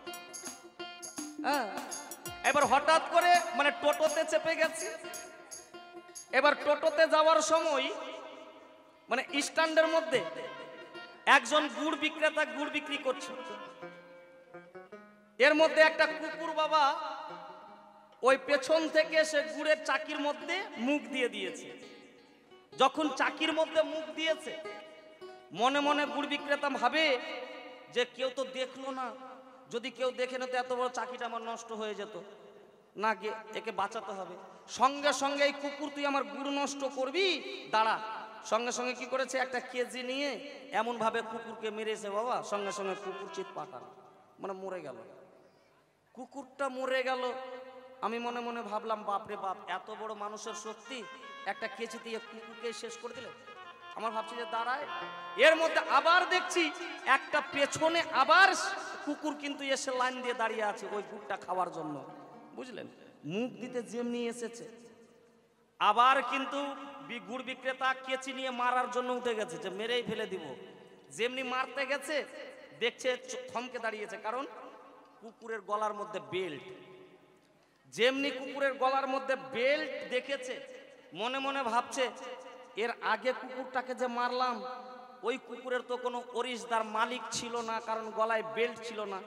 এবার হঠাৎ করে মানে টোটোতে চেপে গেছি। এবার টোটোতে যাওয়ার সময় মানে স্ট্যান্ডের মধ্যে একজন গুড় বিক্রেতা গুড় বিক্রি করছে। এর মধ্যে একটা কুকুর বাবা ওই পেছন থেকে সে গুড়ের চাকির মধ্যে মুখ দিয়ে দিয়েছে। যখন চাকির মধ্যে মুখ দিয়েছে, মনে মনে গুড় বিক্রেতা ভাবে যে কেউ তো দেখলো না, যদি কেউ দেখে না তো এত বড় চাকিটা আমার নষ্ট হয়ে যেত না, একে বাঁচাতে হবে। সঙ্গে সঙ্গে এই কুকুর, তুই আমার গুড় নষ্ট করবি, দাঁড়া। সঙ্গে সঙ্গে কি করেছে, একটা কেজি নিয়ে এমন ভাবে কুকুরকে মেরেছে বাবা, সঙ্গে সঙ্গে কুকুর চিৎ পাটান, মানে মরে গেল। কুকুরটা মরে গেল। আমি মনে মনে ভাবলাম, বাপরে বাপ, এত বড় মানুষের শক্তি, একটা কেজি দিয়ে কুকুরকে শেষ করে দিল। আমার ভাবছি যে দাঁড়ায়। এর মধ্যে আবার দেখছি একটা পেছনে আবার কুকুর কিন্তু এসে লাইন দিয়ে দাঁড়িয়ে আছে ওই গুড়টা খাওয়ার জন্য, বুঝলেন? মুখ দিতে যেমনি এসেছে, আবার কিন্তু গুড় বিক্রেতা কেচি নিয়ে মারার জন্য উঠে গেছে, যে মেরেই ফেলে দিব। যেমনি মারতে গেছে, দেখছে থমকে দাঁড়িয়েছে, কারণ কুকুরের গলার মধ্যে বেল্ট। যেমনি কুকুরের গলার মধ্যে বেল্ট দেখেছে, মনে মনে ভাবছে, এর আগে কুকুরটাকে যে মারলাম, ওই কুকুরের তো কোনো ওরিশদার মালিক ছিল না, কারণ গলায় বেল্ট ছিল না।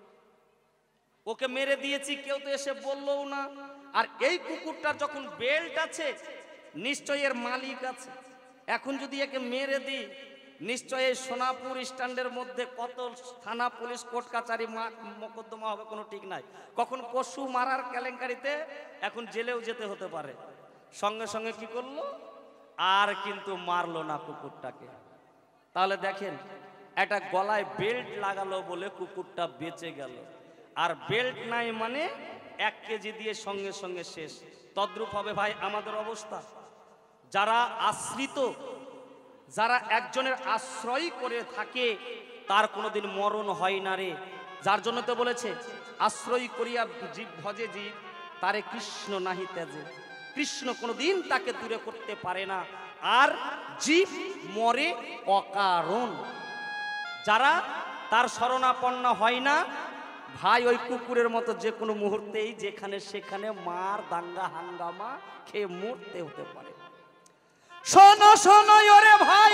ওকে মেরে দিয়েছি, কেউ তো এসে বললও না। আর এই কুকুরটার যখন বেল্ট আছে, নিশ্চয়ই এর মালিক আছে। এখন যদি একে মেরে দিই, নিশ্চয়ই এই সোনাপুর স্ট্যান্ডের মধ্যে কত থানা পুলিশ কোর্ট কাচারি মোকদ্দমা হবে, কোনো ঠিক নাই। কখন পশু মারার কেলেঙ্কারিতে এখন জেলেও যেতে হতে পারে। সঙ্গে সঙ্গে কি করলো, আর কিন্তু মারলো না কুকুরটাকে। তাহলে দেখেন, একটা গলায় বেল্ট লাগালো বলে কুকুরটা বেঁচে গেল, আর বেল্ট নাই মানে 1 কেজি দিয়ে সঙ্গে সঙ্গে শেষ। তদ্রূপ হবে ভাই আমাদের অবস্থা। যারা আশ্রিত, যারা একজনের আশ্রয় করে থাকে, তার কোনোদিন মরণ হয় না রে। যার জন্য তো বলেছে, আশ্রয় করিয়া জীব ভজে জীব, তারে কৃষ্ণ নাহি তেজে। কৃষ্ণ কোনোদিন তাকে দূরে করতে পারে না, আর জীব মরে অকারণ। যারা তার শরণাপন্ন হয় না ভাই, ওই কুকুরের মতো যে কোনো মুহূর্তেই যেখানে সেখানে মার দাঙ্গা হাঙ্গামা খেয়ে মরতে হতে পারে। শোনো শোনো ওরে ভাই,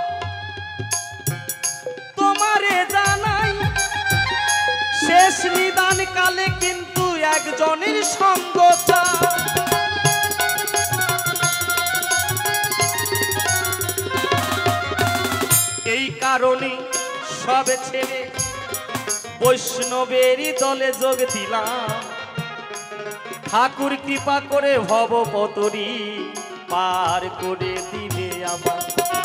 তোমারে জানাই, শেষ নিদান কালে কিন্তু একজনের সঙ্গ চাই। এই কারণে সব ছেড়ে বৈষ্ণবেরই দলে যোগ দিলাম। ঠাকুর কৃপা করে ভব পতরি পার করে দিবে আমার।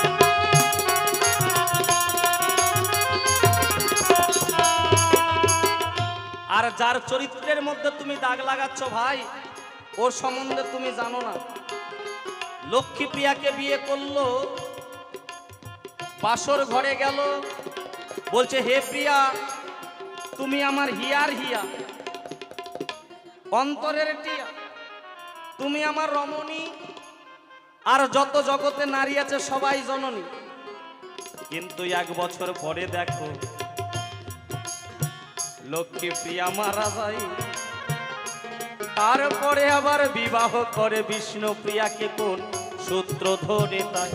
আর যার চরিত্রের মধ্যে তুমি দাগ লাগাচ্ছ ভাই, ওর সম্বন্ধে তুমি জানো না। লক্ষ্মীপ্রিয়াকে বিয়ে করলো, বাসর ঘরে গেল, বলছে, হে প্রিয়া, তুমি আমার হিয়ার হিয়া, অন্তরের টিয়া, তুমি আমার রমণী, আর যত জগতে নারী আছে সবাই জননী। কিন্তু 1 বছর পরে দেখো, লক্ষ্মীপ্রিয়া মারা যায়। তারপরে আবার বিবাহ করে বিষ্ণুপ্রিয়াকে কোন সূত্র ধরে তাই।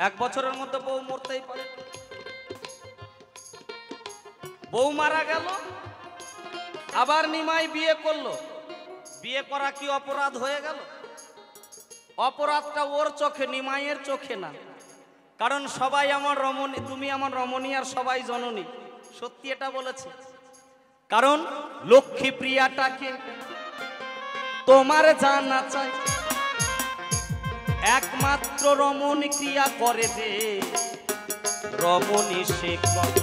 1 বছরের মধ্যে বউ মরতেই পারে। বউ মারা গেল, আবার নিমাই বিয়ে করলো। বিয়ে করা কি অপরাধ হয়ে গেল? অপরাধটা ওর চোখে, নিমাইয়ের চোখে না। কারণ সবাই আমার রমণী, তুমি আমার রমণী, আর সবাই জননী। সত্যি এটা বলেছে। কারণ লক্ষ্মী প্রিয়াটাকে তোমার জানা চাই, একমাত্র রমণী ক্রিয়া করে যে রমণী সে করে।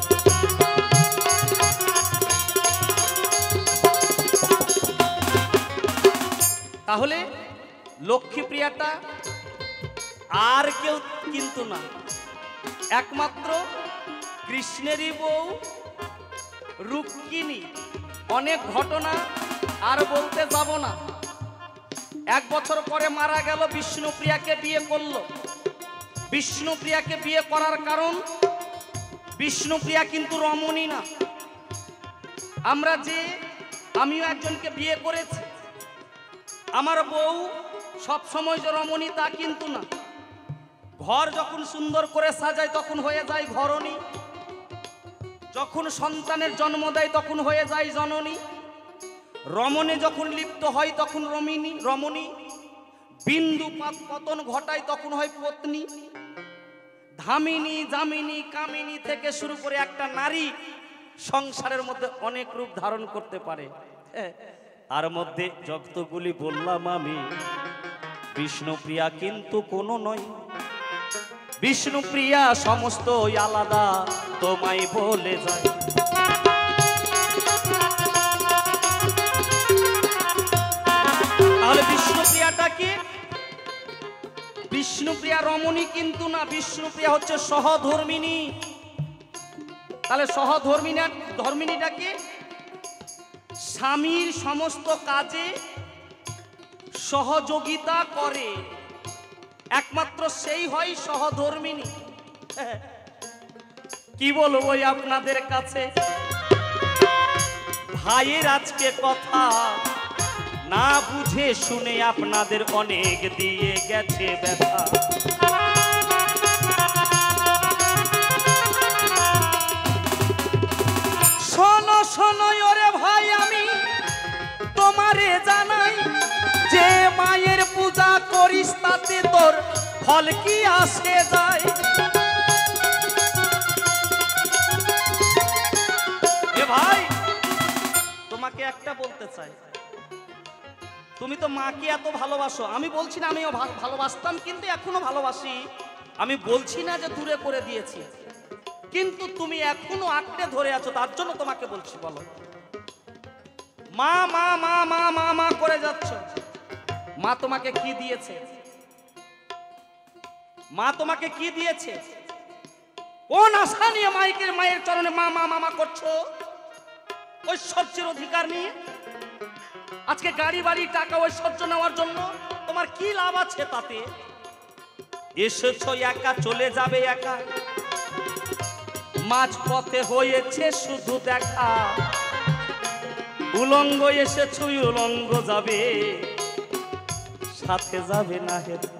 তাহলে লক্ষ্মী প্রিয়াটা আর কেউ কিন্তু না, একমাত্র কৃষ্ণেরই বউ রুক্মিণী। অনেক ঘটনা আর বলতে যাব না। 1 বছর পরে মারা গেল, বিষ্ণুপ্রিয়াকে বিয়ে করলো। বিষ্ণুপ্রিয়াকে বিয়ে করার কারণ, বিষ্ণুপ্রিয়া কিন্তু রমণী না। আমিও একজনকে বিয়ে করেছি, আমার বউ সব সময় যে রমণী তা কিন্তু না। ঘর যখন সুন্দর করে সাজায় তখন হয়ে যায় ঘরণী, যখন সন্তানের জন্ম দেয় তখন হয়ে যায় জননী, রমণে যখন লিপ্ত হয় তখন রমণী, বিন্দু পতন ঘটায় তখন হয় পত্নী। ধামিনী, জামিনী, কামিনী থেকে শুরু করে একটা নারী সংসারের মধ্যে অনেক রূপ ধারণ করতে পারে। আর মধ্যে যতগুলি বললাম আমি, বিষ্ণুপ্রিয়া কিন্তু কোনো নয়। বিষ্ণুপ্রিয়া সমস্ত আলাদা, তোমায় বলে যায়। তাহলে বিষ্ণুপ্রিয়াটা কি? বিষ্ণুপ্রিয়া রমণী কিন্তু না, বিষ্ণুপ্রিয়া হচ্ছে সহধর্মিনী। তাহলে সহধর্মিনীটা কি? স্বামীর সমস্ত কাজে সহযোগিতা করে, একমাত্র সেই হয় সহধর্মিনী। কি বলবো আপনাদের কাছে, ভাইয়ের আজকে কথা না বুঝে শুনে আপনাদের অনেক দিয়ে গেছে ব্যথা। শোনো শোনো ওরে ভাই, আমি তোমারে জানাই, যে মায়ের পূজা করিস তাতে তোর ফল কি আসে যায়। এ ভাই, তোমাকে একটা বলতে চাই, তুমি তো মাকে এত ভালোবাসো। আমি বলছি না আমিও ভালোবাসতাম, কিন্তু এখনো ভালোবাসি। আমি বলছি না যে দূরে করে দিয়েছি, কিন্তু তুমি এখনো আঁকড়ে ধরে আছো, তার জন্য তোমাকে বলছি। বলো, মা মা মা মা মা মা করে যাচ্ছ। মা তোমাকে কি দিয়েছে? মা তোমাকে কি দিয়েছে? কোন আশা নিয়ে মায়ের চরণে মা মা মামা করছো? ঐশ্বর্যের অধিকার নিয়ে। আজকে গাড়ি বাড়ি টাকা ঐশ্বর্য নেওয়ার জন্য তোমার কি লাভ আছে তাতে? এসেছো একা, চলে যাবে একা। মাঝ পথে হয়েছে শুধু দেখা, উলঙ্গ এসেছো উলঙ্গ যাবে, সাথে যাবে না হেঁটে।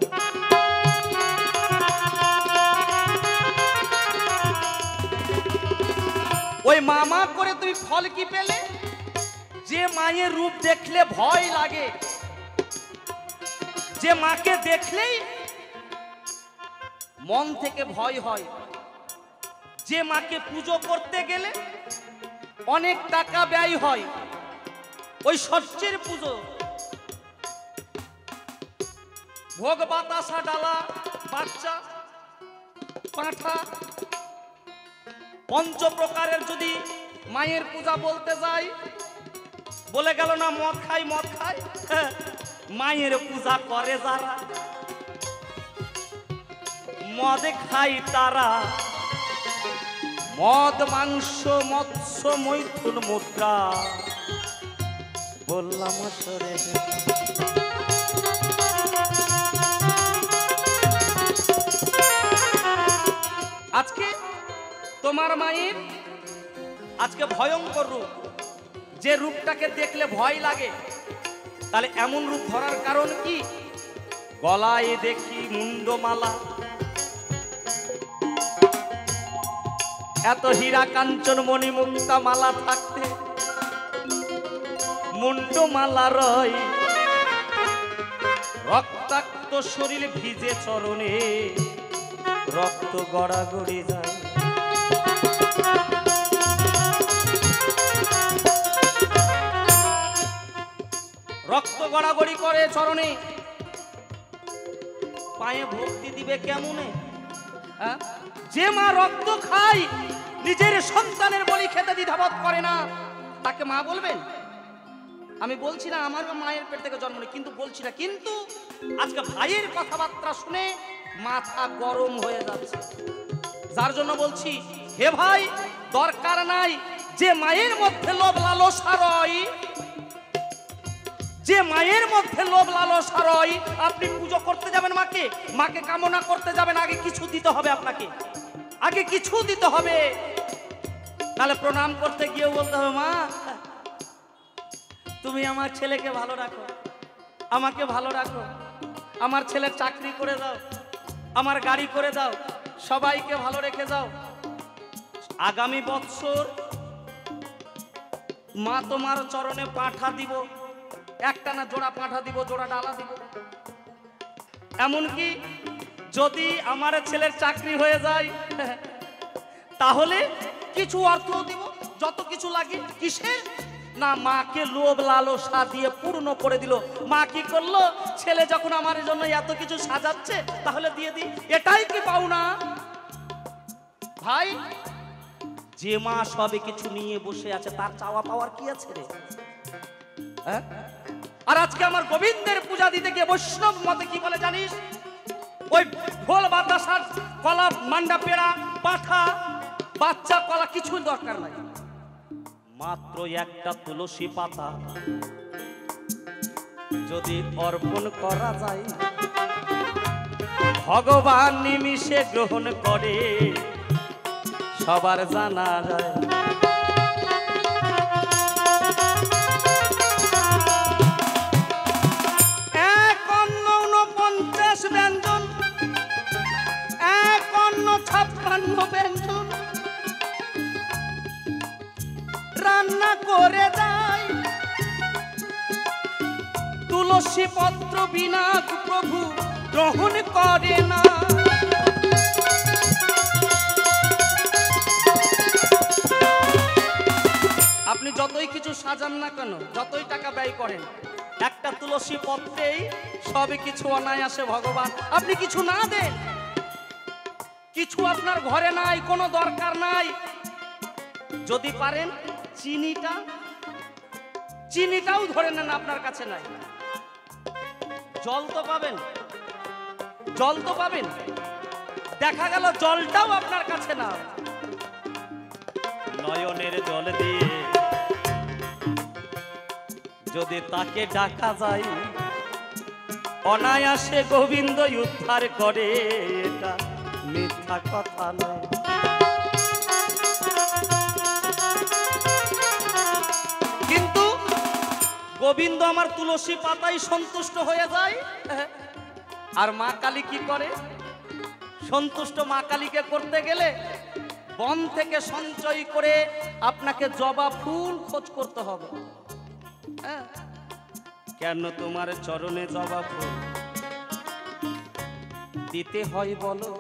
ওই মামা করে তুমি ফল কি পেলে? যে মায়ের রূপ দেখলে ভয় লাগে, যে মাকে দেখলেই মন থেকে ভয় হয়, যে মাকে পুজো করতে গেলে অনেক টাকা ব্যয় হয়, ওই ষষ্ঠীর পুজো, ভোগ বাতাসা ডালা, বাচ্চা, পাঁঠা, পঞ্চপ্রকারের যদি মায়ের পূজা বলতে যাই, বলে গেল না মদ খাই মদ খাই। মায়ের পূজা করে যারা, মদ খাই তারা, মদ মাংস মৎস্য মৈথুন মুদ্রা বললাম সরে। আজকে তোমার মায়ের আজকে ভয়ঙ্কর রূপ, যে রূপটাকে দেখলে ভয় লাগে। তাহলে এমন রূপ ধরার কারণ কি? গলায় দেখি মুন্ডমালা, এত হীরা কাঞ্চন মণি মুক্তা মালা থাকতে মুন্ডু মালা রয়, রক্তাক্ত শরীর ভিজে চরণে রক্ত গড়াগড়ি যায়। রক্ত গড়াগড়ি করে চরণে, পায়ে ভক্তি দিবে কেমনে? যে মা রক্ত খায় নিজের সন্তানের বলি খেতে দ্বিধাবোধ করে না, তাকে মা বলবেন? আমি বলছি না আমার মায়ের পেট থেকে জন্ম নেই, কিন্তু বলছি না, কিন্তু আজকে ভাইয়ের কথাবার্তা শুনে মাথা গরম হয়ে যাচ্ছে। যার জন্য বলছি, হে ভাই, দরকার নাই যে মায়ের মধ্যে লোভ লালসা রয়, যে মায়ের মধ্যে লোভ লালসা রয়, আপনি পুজো করতে যাবেন মাকে, মাকে কামনা করতে যাবেন, আগে কিছু দিতে হবে আপনাকে, আগে কিছু দিতে হবে। তাহলে প্রণাম করতে গিয়েও বলতে হবে, মা তুমি আমার ছেলেকে ভালো রাখো, আমাকে ভালো রাখো, আমার ছেলের চাকরি করে দাও, আমার গাড়ি করে দাও, সবাইকে ভালো রেখে যাও। আগামী বৎসর মা তোমার চরণে পাঁঠা দিব, একটা না জোড়া পাঁঠা দিব, জোড়া ডালা দিব। এমনকি যদি আমার ছেলের চাকরি হয়ে যায় তাহলে কিছু অর্থ দিব, যত কিছু লাগে। কিসের? না, মাকে লোভ লালসা দিয়ে পূর্ণ করে দিল। মা কি করলো? ছেলে যখন আমার জন্য এত কিছু সাজাচ্ছে তাহলে দিয়ে দিই, এটাই কি পাওনা? ভাই, যে মা সবে কিছু নিয়ে বসে আছে তার চাওয়া পাওয়ার কি আছে রে? হ্যাঁ? আর আজকে আমার গোবিন্দের পূজা দিতে গিয়ে বৈষ্ণব মতে কি বলে জানিস? ওই ঢোল বাতাসার কলা, মান্ডা পেড়া, পাঠা, বাচ্চা কলা কিছুই দরকার নাই, মাত্র একটা তুলসী পাতা যদি অর্পণ করা যায়, ভগবান নিমিষে গ্রহণ করে, সবার জানা যায়। এক অন্ন 49 ব্যঞ্জন, এক অন্ন 56 ব্যঞ্জন রান্না করে দেয়, তুলসী পত্র বিনা প্রভু গ্রহণ করে না। আপনি যতই কিছু সাজান না কেন, যতই টাকা ব্যয় করেন, একটা তুলসী পত্রেই সবই কিছু অনায়াসে ভগবান। আপনি কিছু না দেন, কিছু আপনার ঘরে নাই, কোনো দরকার নাই, যদি পারেন চিনিটাও ধরে নেন আপনার কাছে নাই, জল তো পাবেন, জল তো পাবেন, দেখা গেল জলটাও আপনার কাছে না। নয়নের জল দিয়ে যদি তাকে ডাকা যায়, অনায়াসে গোবিন্দ উদ্ধার করে, এটা মিথ্যা কথা নয়। কিন্তু গোবিন্দ আমার তুলসী পাতায় সন্তুষ্ট হয়ে যায়। আর মা কালী কি করে? সন্তুষ্ট মা কালীকে করতে গেলে বন থেকে সঞ্চয় করে আপনাকে জবা ফুল খোঁজ করতে হবে। কেন তোমার চরণে জবা ফুল দিতে হয় বলো?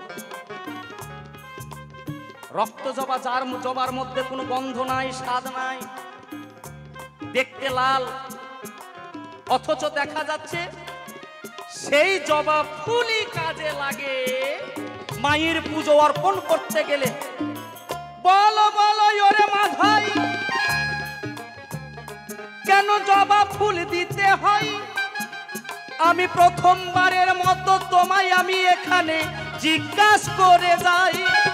রক্ত জবা, যার জবার মধ্যে কোনো গন্ধ নাই, স্বাদ নাই, দেখতে লাল, অথচ দেখা যাচ্ছে সেই জবা ফুলই কাজে লাগে মায়ের পুজো অর্পণ করতে গেলে। বলো বলো ওরে মাথাই, কেন জবা ফুল দিতে হয়? আমি প্রথমবারের মতো তোমায় আমি এখানে জিজ্ঞাসা করে যাই।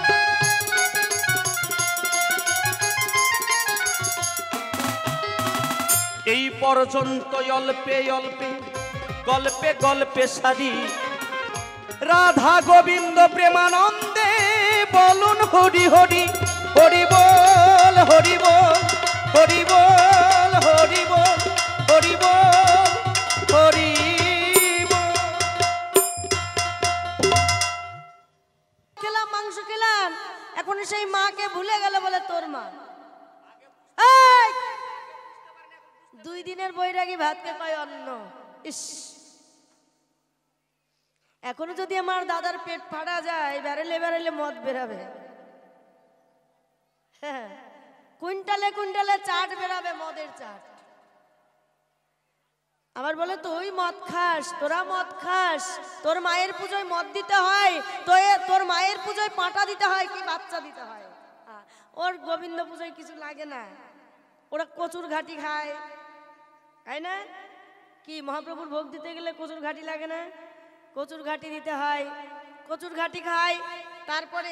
এই পর্যন্ত অল্পে অল্পে গল্পে গল্পে সারি রাধা গোবিন্দ প্রেমানন্দে বলুন হরি হরি, হরি বল হরি বল, হরি বল হরি বল, হরি বল হরি বল। খেলাম, মাংস খেলাম, এখন সেই মাকে ভুলে গেল বলে তোর মা। এই! 2 দিনের বৈরাগী ভাতকে কয় অন্ন। ইস, এখনো যদি আমার দাদার পেট ফাটা যায়, বেরেলে বেরেলে মদ বেরাবে। হ্যাঁ, কুইন্টালে কুইন্টালে চাট বেরাবে, মদের চাট। আবার বলে তুই মদ খাস, তোরা মদ খাস, তোর মায়ের পুজোয় মদ দিতে হয়, তোর মায়ের পুজোয় পাঁটা দিতে হয় কি বাচ্চা দিতে হয়। ওর গোবিন্দ পুজোয় কিছু লাগে না, ওরা কচুর ঘাটি খায়, তাই না? কি মহাপ্রভুর ভোগ দিতে গেলে কচুর ঘাটি লাগে না? কচুর ঘাটি দিতে হয়, কচুর ঘাটি খায়। তারপরে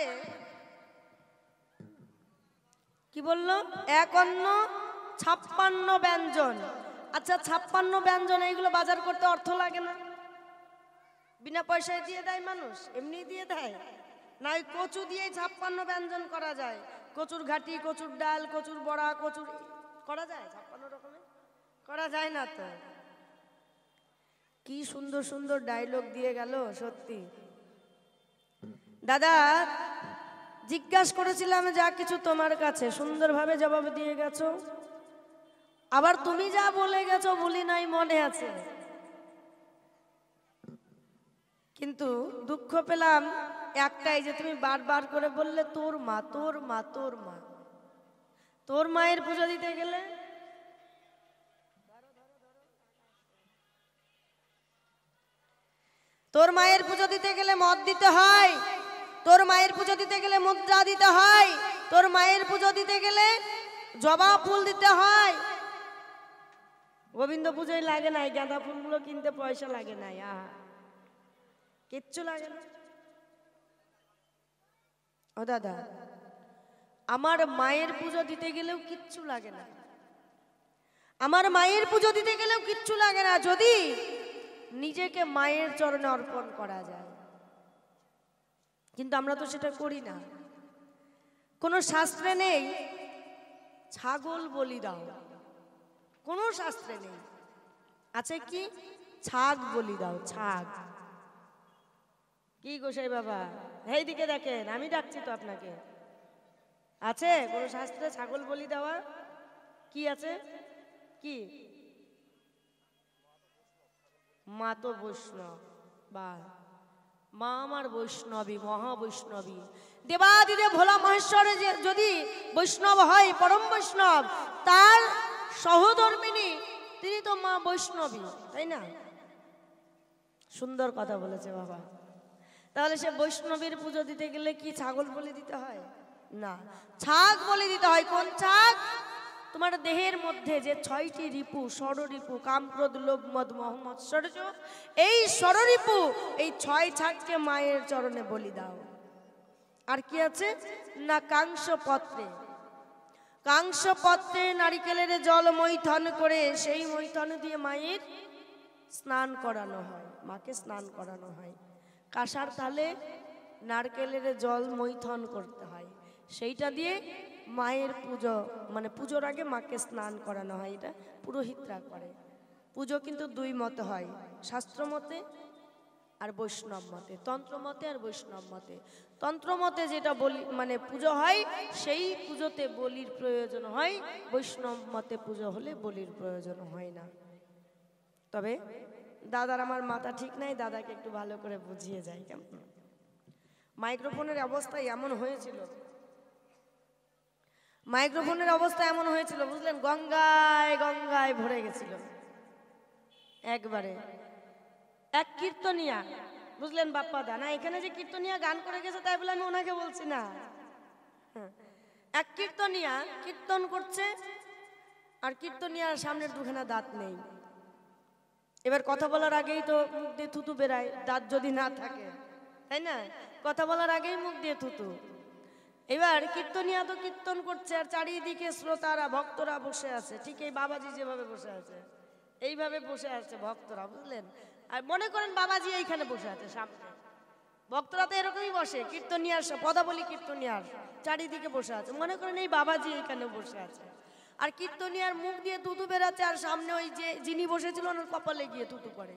কি বললো? 1 অন্ন 56 ব্যঞ্জন। আচ্ছা, 56 ব্যঞ্জন এইগুলো বাজার করতে অর্থ লাগে না? বিনা পয়সায় দিয়ে দেয় মানুষ, এমনি দিয়ে দেয় না? ওই কচু দিয়েই 56 ব্যঞ্জন করা যায়। কচুর ঘাটি, কচুর ডাল, কচুর বড়া, কচুর করা যায়? 56 রকমের করা যায় না তো। কি সুন্দর সুন্দর ডায়লগ দিয়ে গেল সত্যি। দাদা, জিজ্ঞাসা করেছিলাম যা কিছু তোমার কাছে, সুন্দরভাবে জবাব দিয়ে গেছো। আবার তুমি যা বলে গেছো বলি নাই, মনে আছে। কিন্তু দুঃখ পেলাম একটাই, যে তুমি বারবার করে বললে তোর মা, তোর মা, তোর মা। তোর মায়ের পুজো দিতে গেলে তোর মায়ের পুজো দিতে গেলে মদ দিতে হয়, তোর মায়ের পুজো দিতে গেলে মুদ্রা দিতে হয়, তোর মায়ের পুজো দিতে গেলে জবা ফুল দিতে হয়। গোবিন্দ পুজোয় লাগে নাই, গাঁদা ফুলগুলো কিনতে পয়সা লাগে নাই, আহা কিচ্ছু লাগে না। ও দাদা, আমার মায়ের পুজো দিতে গেলেও কিচ্ছু লাগে না, আমার মায়ের পুজো দিতে গেলেও কিচ্ছু লাগে না, যদি নিজেকে মায়ের চরণে অর্পণ করা যায়। কিন্তু আমরা তো সেটা করি না। কোনো শাস্ত্রে নেই ছাগল বলি দাও, কোনো শাস্ত্রে নেই। আছে কি? ছাগ বলি দাও, ছাগ। কি গোসাই বাবা, এই দিকে দেখেন, আমি ডাকছি তো আপনাকে। আছে কোনো শাস্ত্রে ছাগল বলি দেওয়া? কি আছে? কি? মা তো বৈষ্ণব, বা মা আমার বৈষ্ণবী, মহাবৈষ্ণবী। দেবাদিদেব ভোলা মহেশ্বরে যদি বৈষ্ণব হয়, পরম বৈষ্ণব, তার সহধর্মিনী তিনি তো মা বৈষ্ণবী, তাই না? সুন্দর কথা বলেছে বাবা। তাহলে সে বৈষ্ণবীর পুজো দিতে গেলে কি ছাগল বলি দিতে হয়? না, ছাগ বলি দিতে হয়। কোন ছাগ? তোমার দেহের মধ্যে যে 6টি রিপু, ষড়রিপু, কাম, ক্রোধ, লোভ, মদ, মোহ, মাৎসর্য, এই ষড়রিপু, এই 6 ছাগকে মায়ের চরণে বলি দাও। আর কি আছে না? কাংস পত্রে, কাংস পত্রে নারিকেলের জল মৈথন করে, সেই মৈথন দিয়ে মায়ের স্নান করানো হয়, মাকে স্নান করানো হয়। কাঁসার তালে নারকেলের জল মৈথন করতে হয়, সেইটা দিয়ে মায়ের পুজো, মানে পুজোর আগে মাকে স্নান করানো হয়। এটা পুরোহিতরা করে। পুজো কিন্তু 2 মতে হয়, শাস্ত্র মতে আর বৈষ্ণব মতে, তন্ত্র মতে আর বৈষ্ণব মতে। তন্ত্র মতে যেটা বলি মানে পুজো হয়, সেই পুজোতে বলির প্রয়োজন হয়। বৈষ্ণব মতে পুজো হলে বলির প্রয়োজন হয় না। তবে দাদার আমার মাথা ঠিক নাই, দাদাকে একটু ভালো করে বুঝিয়ে যায়। কেমন মাইক্রোফোনের অবস্থা এমন হয়েছিল, মাইক্রোফোনের অবস্থা এমন হয়েছিল বুঝলেন, গঙ্গায় গঙ্গায় ভরে গেছিল একবারে। এক কীর্তনিয়া, বুঝলেন বাপ্পা দা, না এখানে যে কীর্তনিয়া গান করে গেছে তাই বলে আমি ওনাকে বলছি না। এক কীর্তনিয়া কীর্তন করছে, আর কীর্তনিয়ার সামনের 2খানা দাঁত নেই। এবার কথা বলার আগেই তো মুখ দিয়ে থুতু বেরায়, দাঁত যদি না থাকে, তাই না? কথা বলার আগেই মুখ দিয়ে থুতু। এবার কীর্তনিয়া তো কীর্তন করছে, আর চারিদিকে শ্রোতারা, ভক্তরা বসে আছে, ঠিক এই বাবাজি যেভাবে বসে আছে এইভাবে বসে আছে ভক্তরা, বুঝলেন? আর মনে করেন বাবাজি এইখানে বসে আছে সামনে, ভক্তরা তো এরকমই বসে, কীর্তনিয়ার পদাবলী কীর্তনিয়ার চারিদিকে বসে আছে, মনে করেন এই বাবাজি এইখানে বসে আছে, আর কীর্তনিয়ার মুখ দিয়ে থুতু বেরাচ্ছে, আর সামনে ওই যে যিনি বসেছিল ওনার কপালে গিয়ে থুতু পড়ে।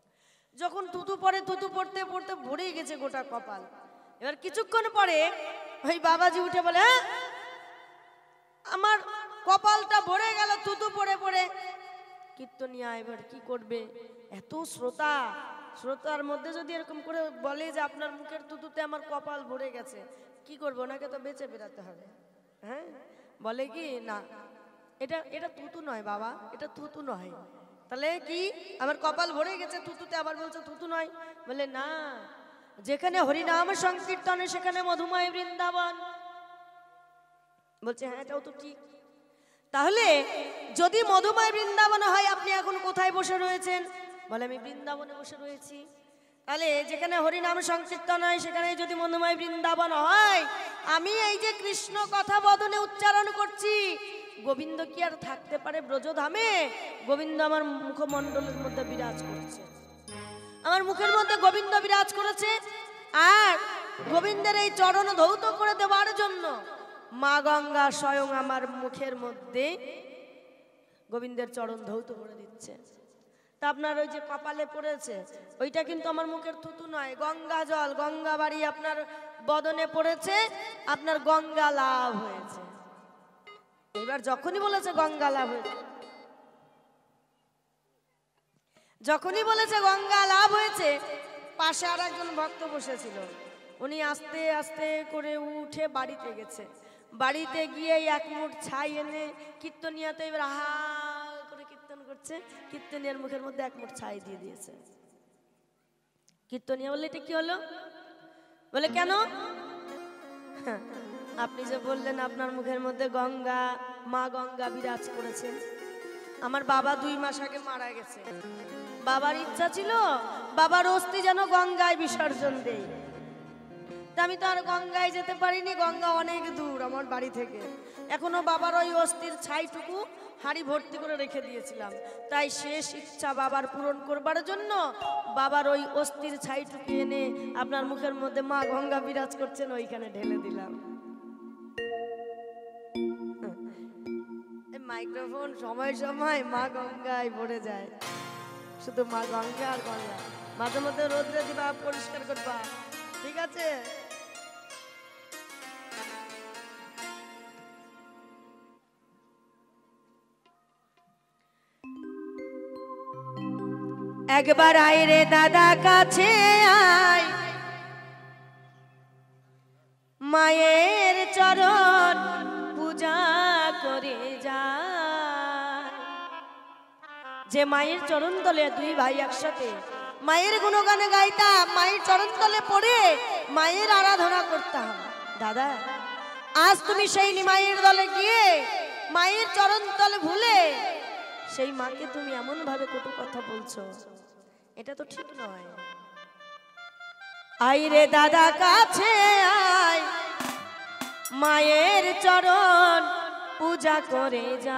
যখন থুতু পড়ে, থুতু পড়তে পড়তে ভরেই গেছে গোটা কপাল। এবার কিছুক্ষণ পরে ওই বাবাজি উঠে বলে, হ্যাঁ আমার কপালটা ভরে গেল থুতু পড়ে পড়ে। কীর্তনিয়া এবার কি করবে, এত শ্রোতা, শ্রোতার মধ্যে যদি এরকম করে বলে যে আপনার মুখের থুতুতে আমার কপাল ভরে গেছে, কি করবো, ওনাকে তো বেঁচে বেরাতে হবে। হ্যাঁ, বলে কি না এটা এটা থুতু নয় বাবা, এটা থুতু নয়। তাহলে কি আমার কপাল ভরে গেছে থুতুতে, আবার বলছে থুতু নয়। বলে না, যেখানে হরিনাম সংকীর্তনে সেখানে মধুময় বৃন্দাবন। বলছে হ্যাঁ এটাও তো ঠিক। তাহলে যদি মধুময় বৃন্দাবন হয়, আপনি এখন কোথায় বসে রয়েছেন? বলে আমি বৃন্দাবনে বসে রয়েছি। তাহলে যেখানে হরিনাম সংকীর্তন হয় সেখানে যদি মধুময় বৃন্দাবন হয়, আমি এই যে কৃষ্ণ কথা বদনে উচ্চারণ করছি, গোবিন্দ কি আর থাকতে পারে ব্রজধামে? গোবিন্দ আমার মুখমণ্ডলের মধ্যে বিরাজ করছে, আমার মুখের মধ্যে গোবিন্দ বিরাজ করেছে। আর গোবিন্দের এই চরণ ধৌত করে দেওয়ার জন্য মা গঙ্গা স্বয়ং আমার মুখের মধ্যে গোবিন্দের চরণ ধৌত করে দিচ্ছে। তা আপনার ওই যে কপালে পড়েছে ওইটা কিন্তু আমার মুখের থুতু নয়, গঙ্গা জল, গঙ্গা বাড়ি আপনার বদনে পড়েছে, আপনার গঙ্গা লাভ হয়েছে। এবার যখনই বলেছে গঙ্গা লাভ হয়েছে, যখনই বলেছে গঙ্গা লাভ হয়েছে, পাশে আর একজন ভক্ত বসেছিল, উনি আস্তে আস্তে করে উঠে বাড়িতে গেছে। বাড়িতে গিয়ে এক মুঠ ছাই এনে কীর্তনিয়াতে এবার হা করে কীর্তন করছে, কীর্তনিয়ার মুখের মধ্যে এক মুঠ ছাই দিয়ে দিয়েছে। কীর্তনিয়া বললে এটা কি হলো? বলে কেন? আপনি যে বললেন আপনার মুখের মধ্যে গঙ্গা, মা গঙ্গা বিরাজ করেছেন। আমার বাবা 2 মাস আগে মারা গেছে, বাবার ইচ্ছা ছিল বাবার অস্থি যেন গঙ্গায় বিসর্জন দেই। তা আমি তো আর গঙ্গায় যেতে পারিনি, গঙ্গা অনেক দূর আমার বাড়ি থেকে। এখনো বাবার ওই অস্থির ছাইটুকু হাঁড়ি ভর্তি করে রেখে দিয়েছিলাম। তাই শেষ ইচ্ছা বাবার পূরণ করবার জন্য বাবার ওই অস্থির ছাইটুকু এনে আপনার মুখের মধ্যে মা গঙ্গা বিরাজ করছেন ওইখানে ঢেলে দিলাম। মাইক্রোফোন সময় সময় মা গঙ্গায় ভরে যায়, শুধু মা গঙ্গা আর গঙ্গা। মাঝে মধ্যে রোদ্রে দিবা, পরিষ্কার করবা, ঠিক আছে? একবার আয় রে দাদা কাছে আয়, মায়ের চরণ পূজা করে যা। যে মায়ের চরণ তলে 2 ভাই একসাথে মায়ের গুণগানে গাইতাম, মায়ের চরণ তলে পড়ে মায়ের আরাধনা করতাম। দাদা আজ তুমি সেই নিমাইয়ের দলে গিয়ে মায়ের চরণ তলে ভুলে সেই মাকে তুমি এমন ভাবে কটু কথা বলছো, এটা তো ঠিক নয়। আয় রে দাদা কাছে আয়, মায়ের চরণ পূজা করে যা।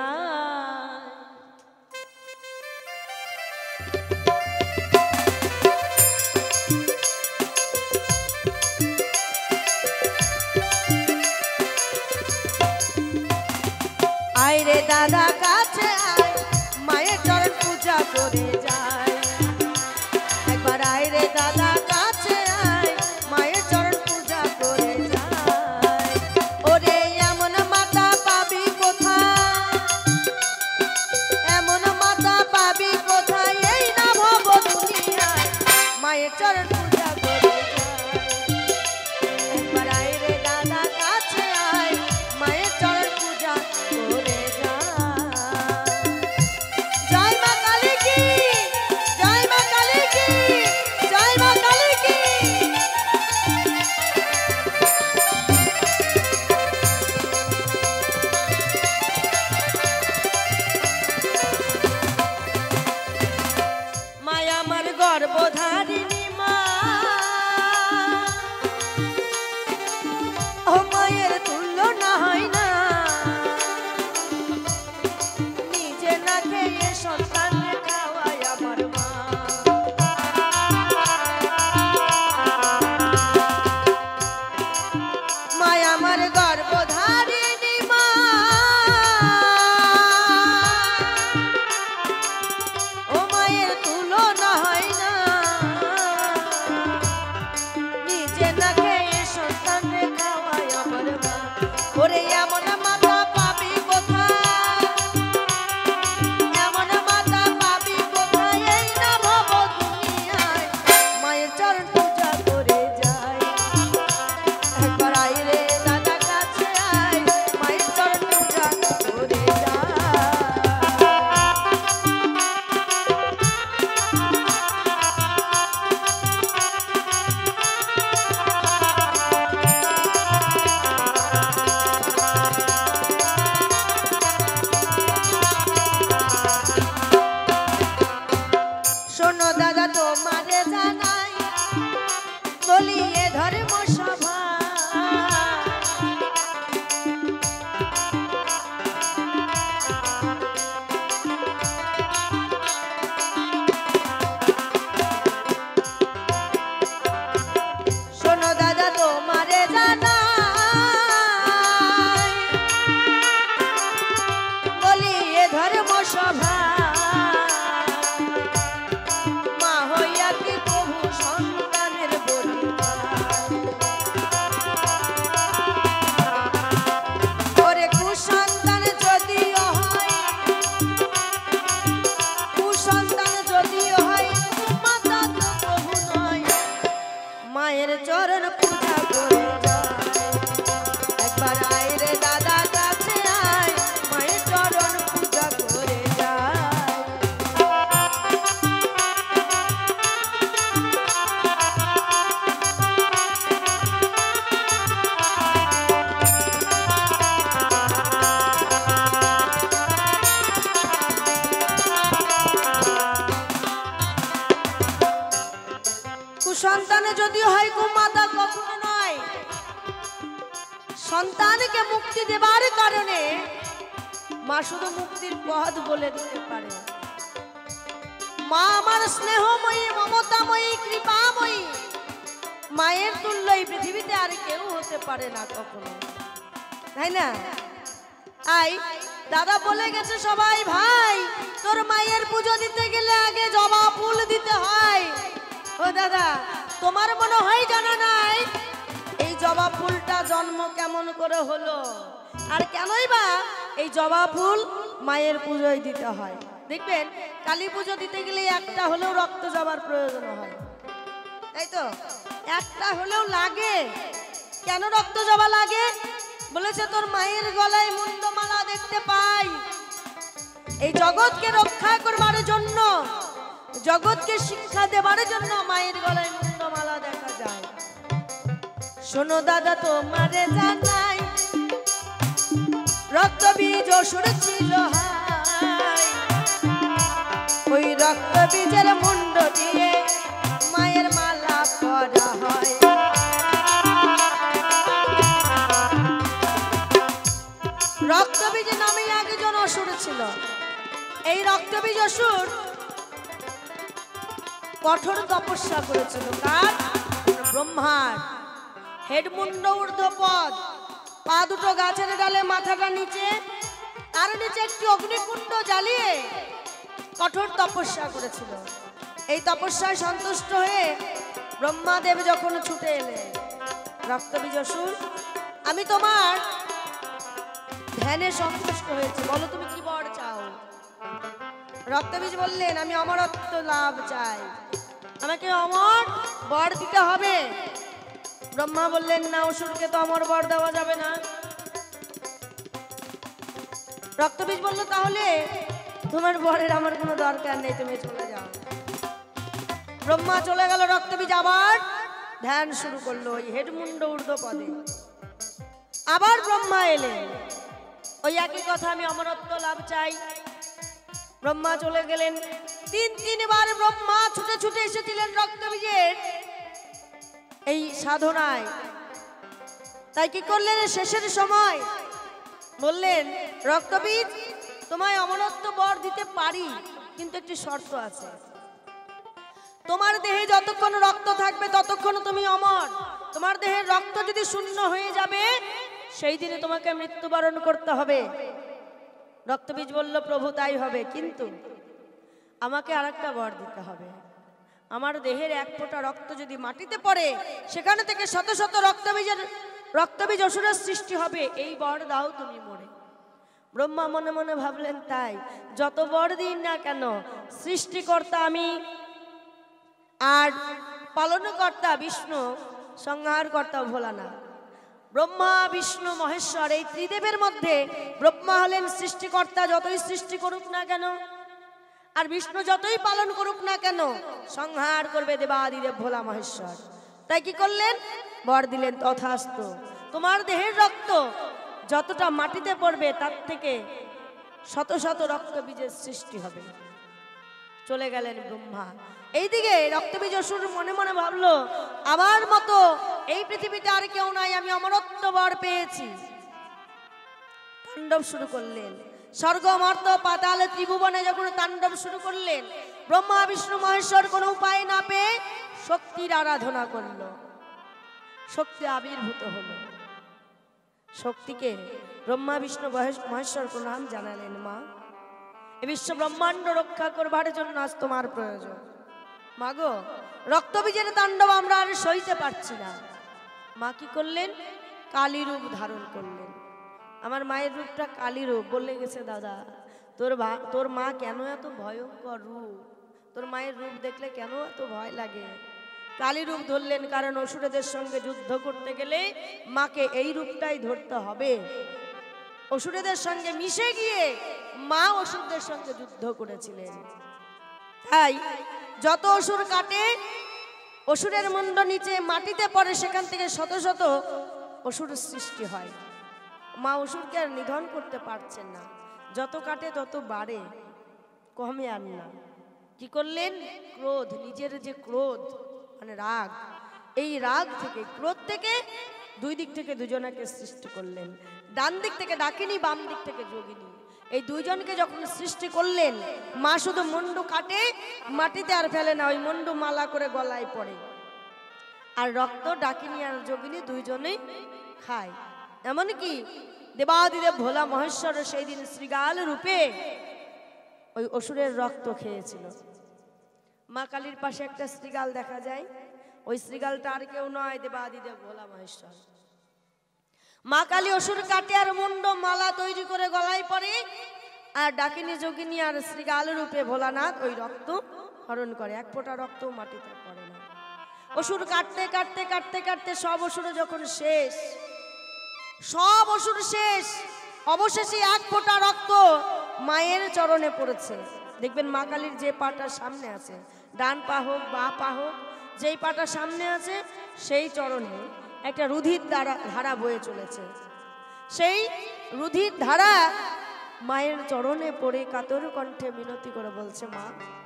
আয় রে দাদা কাছে আয়, মায়ের চরণ পূজা করে যায়। একবার আয় রে দাদা কাছে আয়, মায়ের চরণ পূজা করে যায়। ওরে এমন মাতা পাবি কোথায়, এমন মাতা পাবি কোথায়, এই না ভব দুনিয়ায় মায়ের চরণ পূজা করে যায়। একবার আয় রে দাদা কাছে আয়, মায়ের চরণ পূজা করে গর্ভধারিণী মা, ও মায়ের তুলনা হয় না। নিজে না খেয়ে সন্তানকে খাওয়ায় আমার মা। মায় আমার গর্ভধারিণী মা, ও মায়ের তুলনা হয় না। নিজে না খেয়ে সন্তানকে খাওয়ায় আমার ওরে এমন মাতা পাবি কোথায়, এমন মাতা পাবি কোথায়, এই না ভব দুনিয়ায় মায়ের চরণ পূজা করে যায়। একবার আয় রে দাদা কাছে আয়, মায়ের চরণ পূজা করে যায়। শোনো দাদা তোমারে জানাই, বলিয়ে ধর্ম সভা শোনো দাদা তোমারে জানাই, বলিয়ে ধর্ম সভা মা হইয়া কি প্রভু সন্তানের বলি ওরে কুসন্তান যদিও হয়, কুসন্তান যদিও হয়, মাতা তো প্রভু নয়, মায়ের চরণ পূজা করে যায়। একবার আয় রে দাদা কাছে আয়, মায়ের চরণ পূজা করে যায়। কুসন্তানে যদি হয় কুমাতা কখনো নয়, সন্তানকে মুক্তি দেবার কারণে মা শুধু মুক্তির পথ বলে দিতে পারে। মা আমার স্নেহময়ী, মমতাময়ী, কৃপাময়ী, মায়ের তুল্য এই পৃথিবীতে আর কেউ হতে পারে না কখনো, তাই না? আই দাদা বলে গেছে সবাই, ভাই তোর মায়ের পুজো দিতে গেলে আগে জবা ফুল দিতে হয়। ও দাদা তোমার মনে হয় জানা নাই এই জবা ফুলটা জন্ম কেমন করে হলো, আর কেনই বা এই জবা ফুল মায়ের পুজোয় দিতে হয়। দেখবেন কালী পুজো দিতে গেলে একটা হলেও রক্ত জবার প্রয়োজন হয়, তাই তো? একটা হলেও লাগে। কেন রক্ত জবা লাগে? বলেছে তোর মায়ের গলায় মুন্ডমালা দেখতে পাই, এই জগৎকে রক্ষা করবার জন্য, জগৎকে শিক্ষা দেবার জন্য মায়ের গলায় মুন্ডমালা দেখা যায়। শোনো দাদা তোমারে জানাই, রক্ত বীজ অসুর ছিল হাই, ওই রক্ত বীজের মুন্ড দিয়ে মায়ের মালা পরা হয়। রক্তবীজ নামে একজন অসুর ছিল। এই রক্তবীজ অসুর কঠোর তপস্যা করেছিল। কার? ব্রহ্মার। হেডমুন্ড ঊর্ধ্বপদ, পা দুটো গাছের ডালে, মাথাটা নিচে, তার নিচে একটি অগ্নিকুণ্ড জ্বালিয়ে কঠোর তপস্যা করেছিল। এই তপস্যায় সন্তুষ্ট হয়ে ব্রহ্মাদেব যখন ছুটে এলেন, রক্তবীজ অসুর আমি তোমার ধ্যানে সন্তুষ্ট হয়েছে, বলো তুমি কি বর চাও? রক্তবীজ বললেন আমি অমরত্ব লাভ চাই, আমাকে অমর বর দিতে হবে। ব্রহ্মা বললেন না, অসুরকে তো অমর বর দেওয়া যাবে না। রক্তবীজ বলল তাহলে তোমার বরের আমার কোনো দরকার নেই, তুমি চলে যাও। ব্রহ্মা চলে গেল, রক্তবীজ আবার ধ্যান শুরু করলো ওই হেডমুন্ড ঊর্ধ্বপদে। আবার ব্রহ্মা এলেন, ওই একই কথা আমি অমরত্ব লাভ চাই। ব্রহ্মা চলে গেলেন। তিনবার ব্রহ্মা ছুটে ছুটে এসেছিলেন রক্তবীজের এই সাধনায়। তাই কি করলেন শেষের সময় বললেন, রক্তবীজ তোমায় অমরত্ব বর দিতে পারি, কিন্তু একটি শর্ত আছে। তোমার দেহে যতক্ষণ রক্ত থাকবে ততক্ষণ তুমি অমর। তোমার দেহের রক্ত যদি শূন্য হয়ে যাবে সেই দিনে তোমাকে মৃত্যুবরণ করতে হবে। রক্তবীজ বলল প্রভু তাই হবে, কিন্তু আমাকে আরেকটা বর দিতে হবে। আমার দেহের এক ফোঁটা রক্ত যদি মাটিতে পড়ে, সেখানে থেকে শত শত রক্তবীজের রক্তবীজ অসুরের সৃষ্টি হবে, এই বর দাও তুমি মোরে। ব্রহ্মা মনে মনে ভাবলেন, তাই যত বর দিন না কেন, সৃষ্টিকর্তা আমি আর পালনকর্তা বিষ্ণু, সংহারকর্তা ভোলানাথ। ব্রহ্মা বিষ্ণু মহেশ্বর এই ত্রিদেবের মধ্যে ব্রহ্মা হলেন সৃষ্টিকর্তা, যতই সৃষ্টি করুক না কেন, আর বিষ্ণু যতই পালন করুক না কেন, সংহার করবে দেবাদিদেব ভোলা মহেশ্বর। তাই কি করলেন? বর দিলেন, তথাস্তু, তোমার দেহের রক্ত যতটা মাটিতে পড়বে তার থেকে শত শত রক্ত বীজের সৃষ্টি হবে। চলে গেলেন ব্রহ্মা। এইদিকে রক্তবীজ অসুর মনে মনে ভাবলো, আমার মতো এই পৃথিবীতে আর কেউ নাই, আমি অমরত্ব বর পেয়েছি। তাণ্ডব শুরু করলেন, স্বর্গ মর্ত পাতাল ত্রিভুবনে যখন তাণ্ডব শুরু করলেন, ব্রহ্মা বিষ্ণু মহেশ্বর কোনো উপায় না পেয়ে শক্তির আরাধনা করল। শক্তি আবির্ভূত হলো। শক্তিকে ব্রহ্মা বিষ্ণু মহেশ্বর প্রণাম জানালেন, মা এই বিশ্ব ব্রহ্মাণ্ড রক্ষা করবার জন্য আজ তোমার প্রয়োজন। মাগো, রক্তবীজের তাণ্ডব আমরা আর সইতে পারছি না। মা কি করলেন? কালী রূপ ধারণ করলেন। আমার মায়ের রূপটা কালী রূপ। বলে গেছে, দাদা তোর মা কেন এত ভয়ঙ্কর রূপ, তোর মায়ের রূপ দেখলে কেন এত ভয় লাগে? কালী রূপ ধরলেন কারণ অসুরদের সঙ্গে যুদ্ধ করতে গেলে মাকে এই রূপটাই ধরতে হবে। অসুরদের সঙ্গে মিশে গিয়ে মা অসুরদের সঙ্গে যুদ্ধ করেছিলেন। তাই যত অসুর কাটে, অসুরের মুন্ড নিচে মাটিতে পড়ে, সেখান থেকে শত শত অসুর সৃষ্টি হয়। মা অসুরকে আর নিধন করতে পারছেন না, যত কাটে তত বাড়ে, কমে আর না। কি করলেন? ক্রোধ, নিজের যে ক্রোধ মানে রাগ, এই রাগ থেকে, ক্রোধ থেকে দুই দিক থেকে দুজনাকে সৃষ্টি করলেন। ডান দিক থেকে ডাকিনী, বাম দিক থেকে যোগিনী। এই দুইজনকে যখন সৃষ্টি করলেন, মা শুধু মুন্ডু কাটে, মাটিতে আর ফেলে না, ওই মুন্ডু মালা করে গলায় পড়ে। আর রক্ত ডাকিনী আর যোগিনী দুইজনেই খায়। এমনকি দেবাদিদেব ভোলা মহেশ্বর সেই দিন শ্রীগাল রূপে ওই অসুরের রক্ত খেয়েছিল। মা কালীর পাশে একটা শ্রীগাল দেখা যায়, ওই শ্রীগালটা আর কেউ নয়, দেবাদিদেব ভোলা মহেশ্বর। মা কালী অসুর কাটে আর মুন্ড মালা তৈরি করে গলায় পড়ে, আর ডাকিনী যোগিনী আর শ্রীগাল রূপে ভোলানাথ ওই রক্ত হরণ করে। এক ফোঁটা রক্ত মাটিতে পড়ে না। অসুর কাটতে কাটতে কাটতে কাটতে সব অসুর যখন শেষ, সব অসুর শেষ, অবশেষে এক ফোঁটা রক্ত মায়ের চরণে পড়েছে। দেখবেন মা কালীর যে পাটা সামনে আছে, ডান পা হোক বা পা হোক, যেই পাটা সামনে আছে সেই চরণে একটা রুধির ধারা বয়ে চলেছে। সেই রুধির ধারা মায়ের চরণে পড়ে কাতর কণ্ঠে মিনতি করে বলছে, মা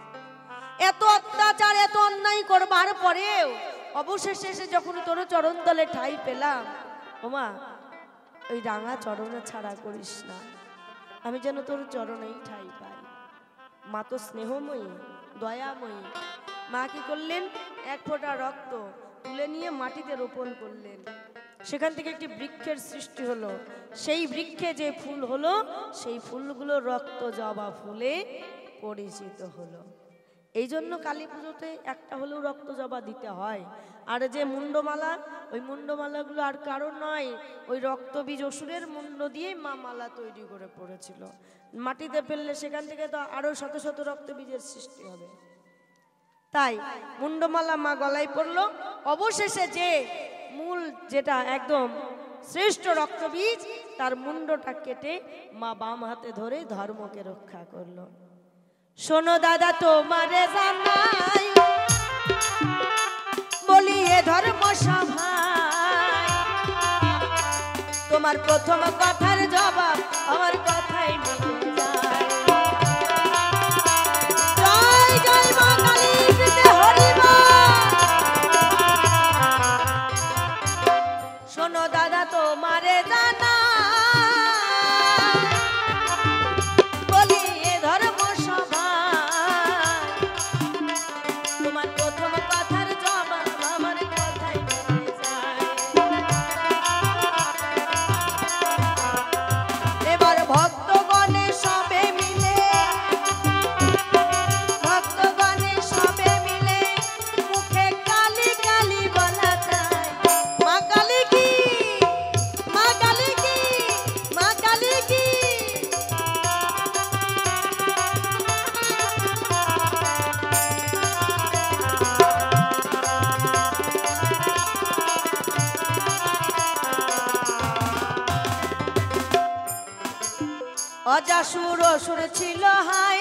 এত অত্যাচার, এত অন্যায় করবার পরেও অবশেষে এসে যখন তোর চরণ তলে ঠাঁই পেলাম, ওমা ওই রাঙা চরণে ছাড়া করিস না, আমি যেন তোর চরণেই ঠাঁই পাই। মা তো স্নেহময়ী, দয়াময়ী। মা কি করলেন? এক ফোঁটা রক্ত তুলে নিয়ে মাটিতে রোপণ করলেন। সেখান থেকে একটি বৃক্ষের সৃষ্টি হলো। সেই বৃক্ষে যে ফুল হলো, সেই ফুলগুলো রক্ত জবা ফুলে পরিচিত হলো। এই জন্য কালী পুজোতে একটা হলেও রক্ত জবা দিতে হয়। আর যে মুন্ডমালা, ওই মুন্ডমালাগুলো আর কারণ নয়, ওই রক্তবীজ অসুরের মুন্ড দিয়ে মা মালা তৈরি করে পড়েছিল। মাটিতে ফেললে সেখান থেকে তো আরো শত শত রক্তবীজের সৃষ্টি হবে। তাই মুন্ডমালা মা গলায় পড়লো। অবশেষে যে মূল, যেটা একদম শ্রেষ্ঠ রক্তবীজ, তার মুন্ডটা কেটে মা বাম হাতে ধরে ধর্মকে রক্ষা করলো। শোনো দাদা তোমারে জানাই, বলি এ ধর্ম সভায়, তোমার প্রথম কথার জবাব আমার কথাই মিলে যায়। জয় জয় মা কালী, কৃতে হরিমা। শোনো দাদা তোমারে জানাই, অজাসুর অসুর ছিল হাই।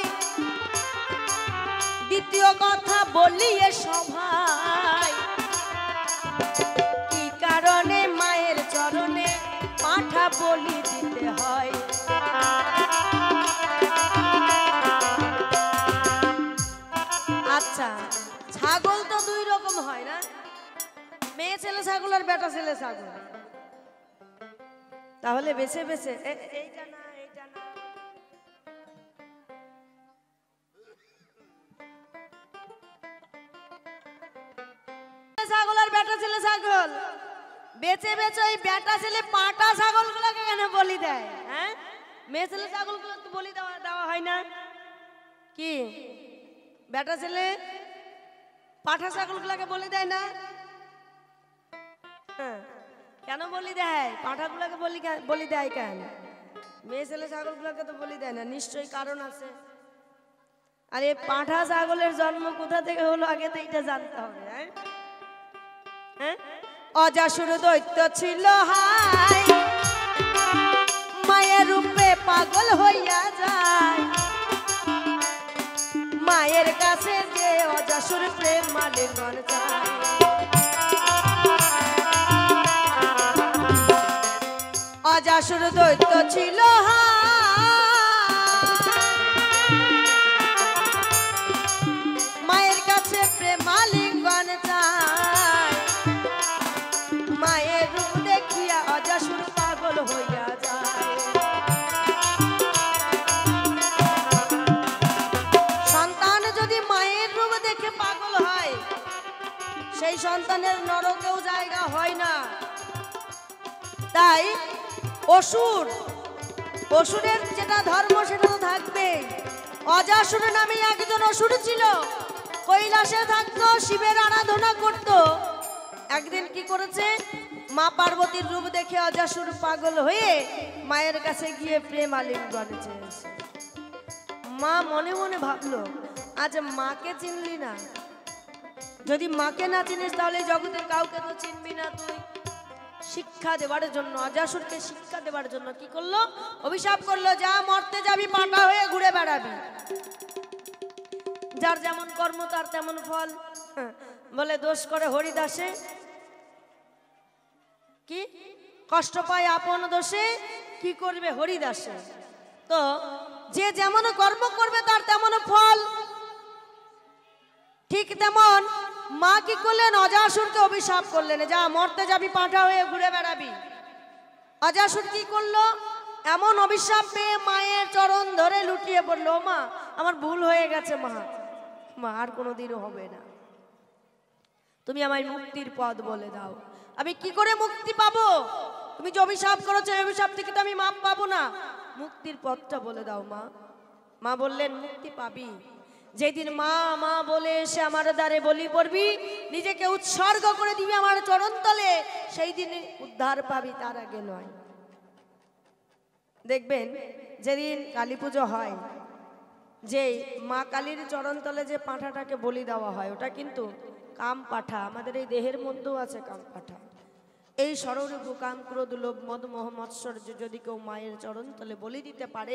দ্বিতীয় কথা বলি এ সভায়, কি কারণে মায়ের চরণে পাঁঠা বলি দিতে হয়। আচ্ছা, ছাগল তো দুই রকম হয় না, মেয়ে ছেলে ছাগল আর বেটা ছেলে ছাগল। তাহলে বেছে বেছে এইটা না এইটা না, ছাগল আর বেটা ছেলে ছাগল বেছে বেছে ওই বেটা ছেলে পাটা ছাগল গুলাকে কেন বলি দেয়? হ্যাঁ, মেয়ে ছেলে ছাগল গুলো তো বলি দেওয়া দেওয়া হয় না। কি বেটা ছেলে পাঠা ছাগল গুলাকে বলি দেয় না? হ্যাঁ, কেন বলি দেয়? পাঠাগুলোকে বলি দেয় কেন? মেয়ে ছেলে ছাগল গুলাকে তো বলি দেয় না, নিশ্চয়ই কারণ আছে। আর এই পাঠা ছাগলের জন্ম কোথা থেকে হলো আগে তো এটা জানতে হবে। হ্যাঁ, অজাসুর দৈত্য ছিল হাই, মায়ের রূপে পাগল হইয়া যায়। মায়ের কাছে যে অজাসুর প্রেম মালিঙ্গন চায়। অজাসুর দৈত্য ছিল মায়ের কাছে প্রেমালিঙ্গন চায়। মায়ের রূপ দেখিয়া অজাসুর পাগল হইয়া যায়। সন্তান যদি মায়ের রূপ দেখে পাগল হয়, সেই সন্তানের নরকেও জায়গা হয় না। তাই অসুরের যেটা ধর্ম সেটা তো থাকবে। অজাসুর নামে একজন অসুর ছিল, কৈলাসে থাকতো, শিবের আরাধনা করত। একদিন কি করেছে, মা পার্বতীর রূপ দেখে অজাসুর পাগল হয়ে মায়ের কাছে গিয়ে প্রেম আলিঙ্গন চেয়েছে। মা মনে মনে ভাবলো, আজ মাকে চিনলি না, যদি মাকে না চিনিস তাহলে জগতের কাউকে তো চিনবি না তুই। শিক্ষা দেবার জন্য, অজাসুরকে শিক্ষা দেবার জন্য কি করলো, অভিশাপ করলো, যা মরতে যাবি পাটা হয়ে ঘুরে বেড়াবি। যার যেমন কর্ম তার তেমন ফল। বলে দোষ করে হরিদাসে, কি কষ্ট পায় আপন দোষে, কি করবে হরিদাসে। তো যে যেমন কর্ম করবে তার তেমন ফল। ঠিক তেমন মা কি করলেন, অজাসুরকে অভিশাপ করলেন, যা মরতে যাবি পাঁঠা হয়ে ঘুরে বেড়াবি। অজাসুর কি করলো, এমন অভিশাপ পেয়ে মায়ের চরণ ধরে লুটিয়ে পড়লো, মা আমার ভুল হয়ে গেছে, মা আর কোনোদিনও হবে না, তুমি আমায় মুক্তির পথ বলে দাও। আমি কি করে মুক্তি পাবো? তুমি যে অভিশাপ করেছো, এই অভিশাপ থেকে তো আমি মাপ পাবো না, মুক্তির পথটা বলে দাও মা। মা বললেন, মুক্তি পাবি যেদিন মা মা বলে এসে আমার দ্বারে বলি পড়বি, নিজেকে উৎসর্গ করে দিবি আমার চরণ তলে, সেই দিন উদ্ধার পাবি, তার আগে নয়। দেখবেন যেদিন কালী পুজো হয়, যে মা কালীর চরণ তলে যে পাঁঠাটাকে বলি দেওয়া হয়, ওটা কিন্তু কাম পাঠা। আমাদের এই দেহের মধ্যেও আছে কাম পাঠা। এই ষড়রূপ কাম ক্রোধ লোভ মদ মোহ মৎসর্য যদি কেউ মায়ের চরণ তলে বলি দিতে পারে,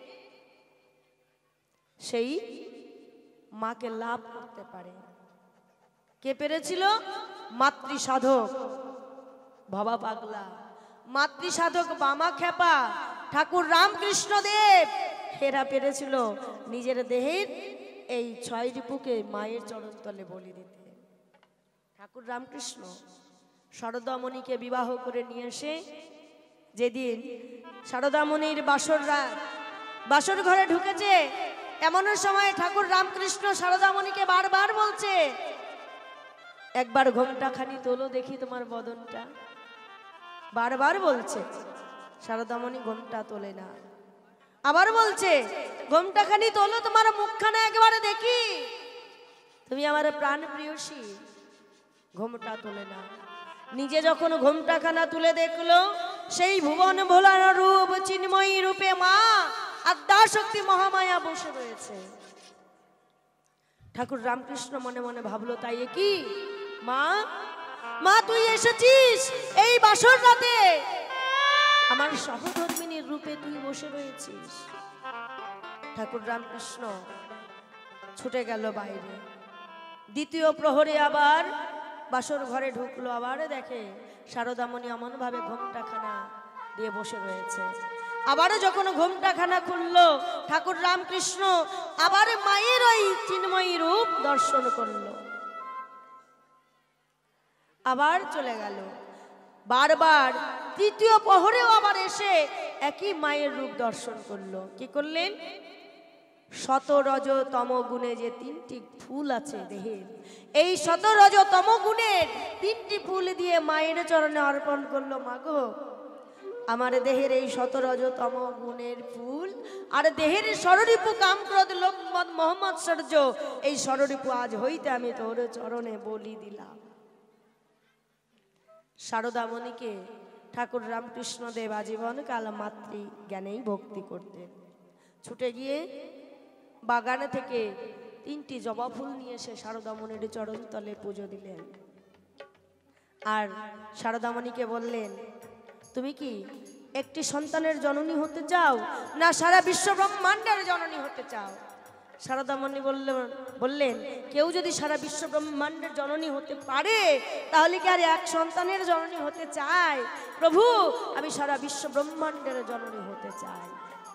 সেই মাকে লাভ করতে পারে। কে পেরেছিল? মাতৃ সাধক বাবা পাগলা, মাতৃ সাধক বামা খেপা, ঠাকুর রামকৃষ্ণ দেব, এরা পেরেছিল নিজের দেহের এই 6 রিপুকে মায়ের চরণ তলে বলি দিতে। ঠাকুর রামকৃষ্ণ শারদামণিকে বিবাহ করে নিয়ে এসে, যেদিন শারদামণির বাসর রাত, বাসর ঘরে ঢুকেছে, এমন সময় ঠাকুর রামকৃষ্ণ শারদামণিকে বারবার বলছে, একবার ঘোমটা খানি তোলো দেখি তোমার বদনটা। বারবার বলছে, শারদামণি ঘোমটা তোলে না। আবার বলছে, ঘোমটা খানি তোলো তোমার মুখখানা একবার দেখি, তুমি আমার প্রাণ প্রিয়সী। ঘোমটা তোলে না। নিজে যখন ঘোমটা খানা তুলে দেখলো, সেই ভুবন ভোলার রূপ চিন্ময়ী রূপে মা আদ্যাশক্তি মহামায়া বসে রয়েছে। ঠাকুর রামকৃষ্ণ মনে মনে ভাবলো, তাই কি মা, মা তুই এসেছিস এই বাসর রাতে, আমার সহধর্মিনীর রূপে তুই বসে রয়েছিস। ঠাকুর রামকৃষ্ণ ছুটে গেল বাইরে। দ্বিতীয় প্রহরে আবার বাসর ঘরে ঢুকলো, আবার দেখে শারদামণি এমন ভাবে ঘোমটাখানা দিয়ে বসে রয়েছে। আবারও যখন ঘোমটাখানা খুললো, ঠাকুর রামকৃষ্ণ আবার মায়ের ওই চিন্ময়ী রূপ দর্শন করলো। আবার চলে গেল। বারবার তৃতীয় প্রহরেও আবার এসে একই মায়ের রূপ দর্শন করলো। কি করলেন? শত রজ তম গুণে যে তিনটি ফুল আছে দেহের, এই শত রজ তম গুণের তিনটি ফুল দিয়ে মায়ের চরণে অর্পণ করলো। মাগো, আমার দেহের এই শত রজ তম গুণের ফুল আর দেহের ষড়রিপু কাম ক্রোধ লোভ মদ মোহাম্মদ সূর্য, এই ষড়রিপু আজ হইতে আমি তোর চরণে বলি দিলাম। শারদামণিকে ঠাকুর রামকৃষ্ণ দেব আজীবন কাল মাতৃ জ্ঞানেই ভক্তি করতেন। ছুটে গিয়ে বাগানে থেকে তিনটি জবা ফুল নিয়ে এসে শারদামণির চরণ তলে পুজো দিলেন। আর শারদামণিকে বললেন, তুমি কি একটি সন্তানের জননী হতে চাও, না সারা বিশ্ব ব্রহ্মাণ্ডের জননী হতে চাও? শারদামণি বললেন, কেউ যদি সারা বিশ্ব ব্রহ্মাণ্ডের জননী হতে পারে, তাহলে কি আর এক সন্তানের জননী হতে চায়? প্রভু, আমি সারা বিশ্ব ব্রহ্মাণ্ডের জননী হতে চাই।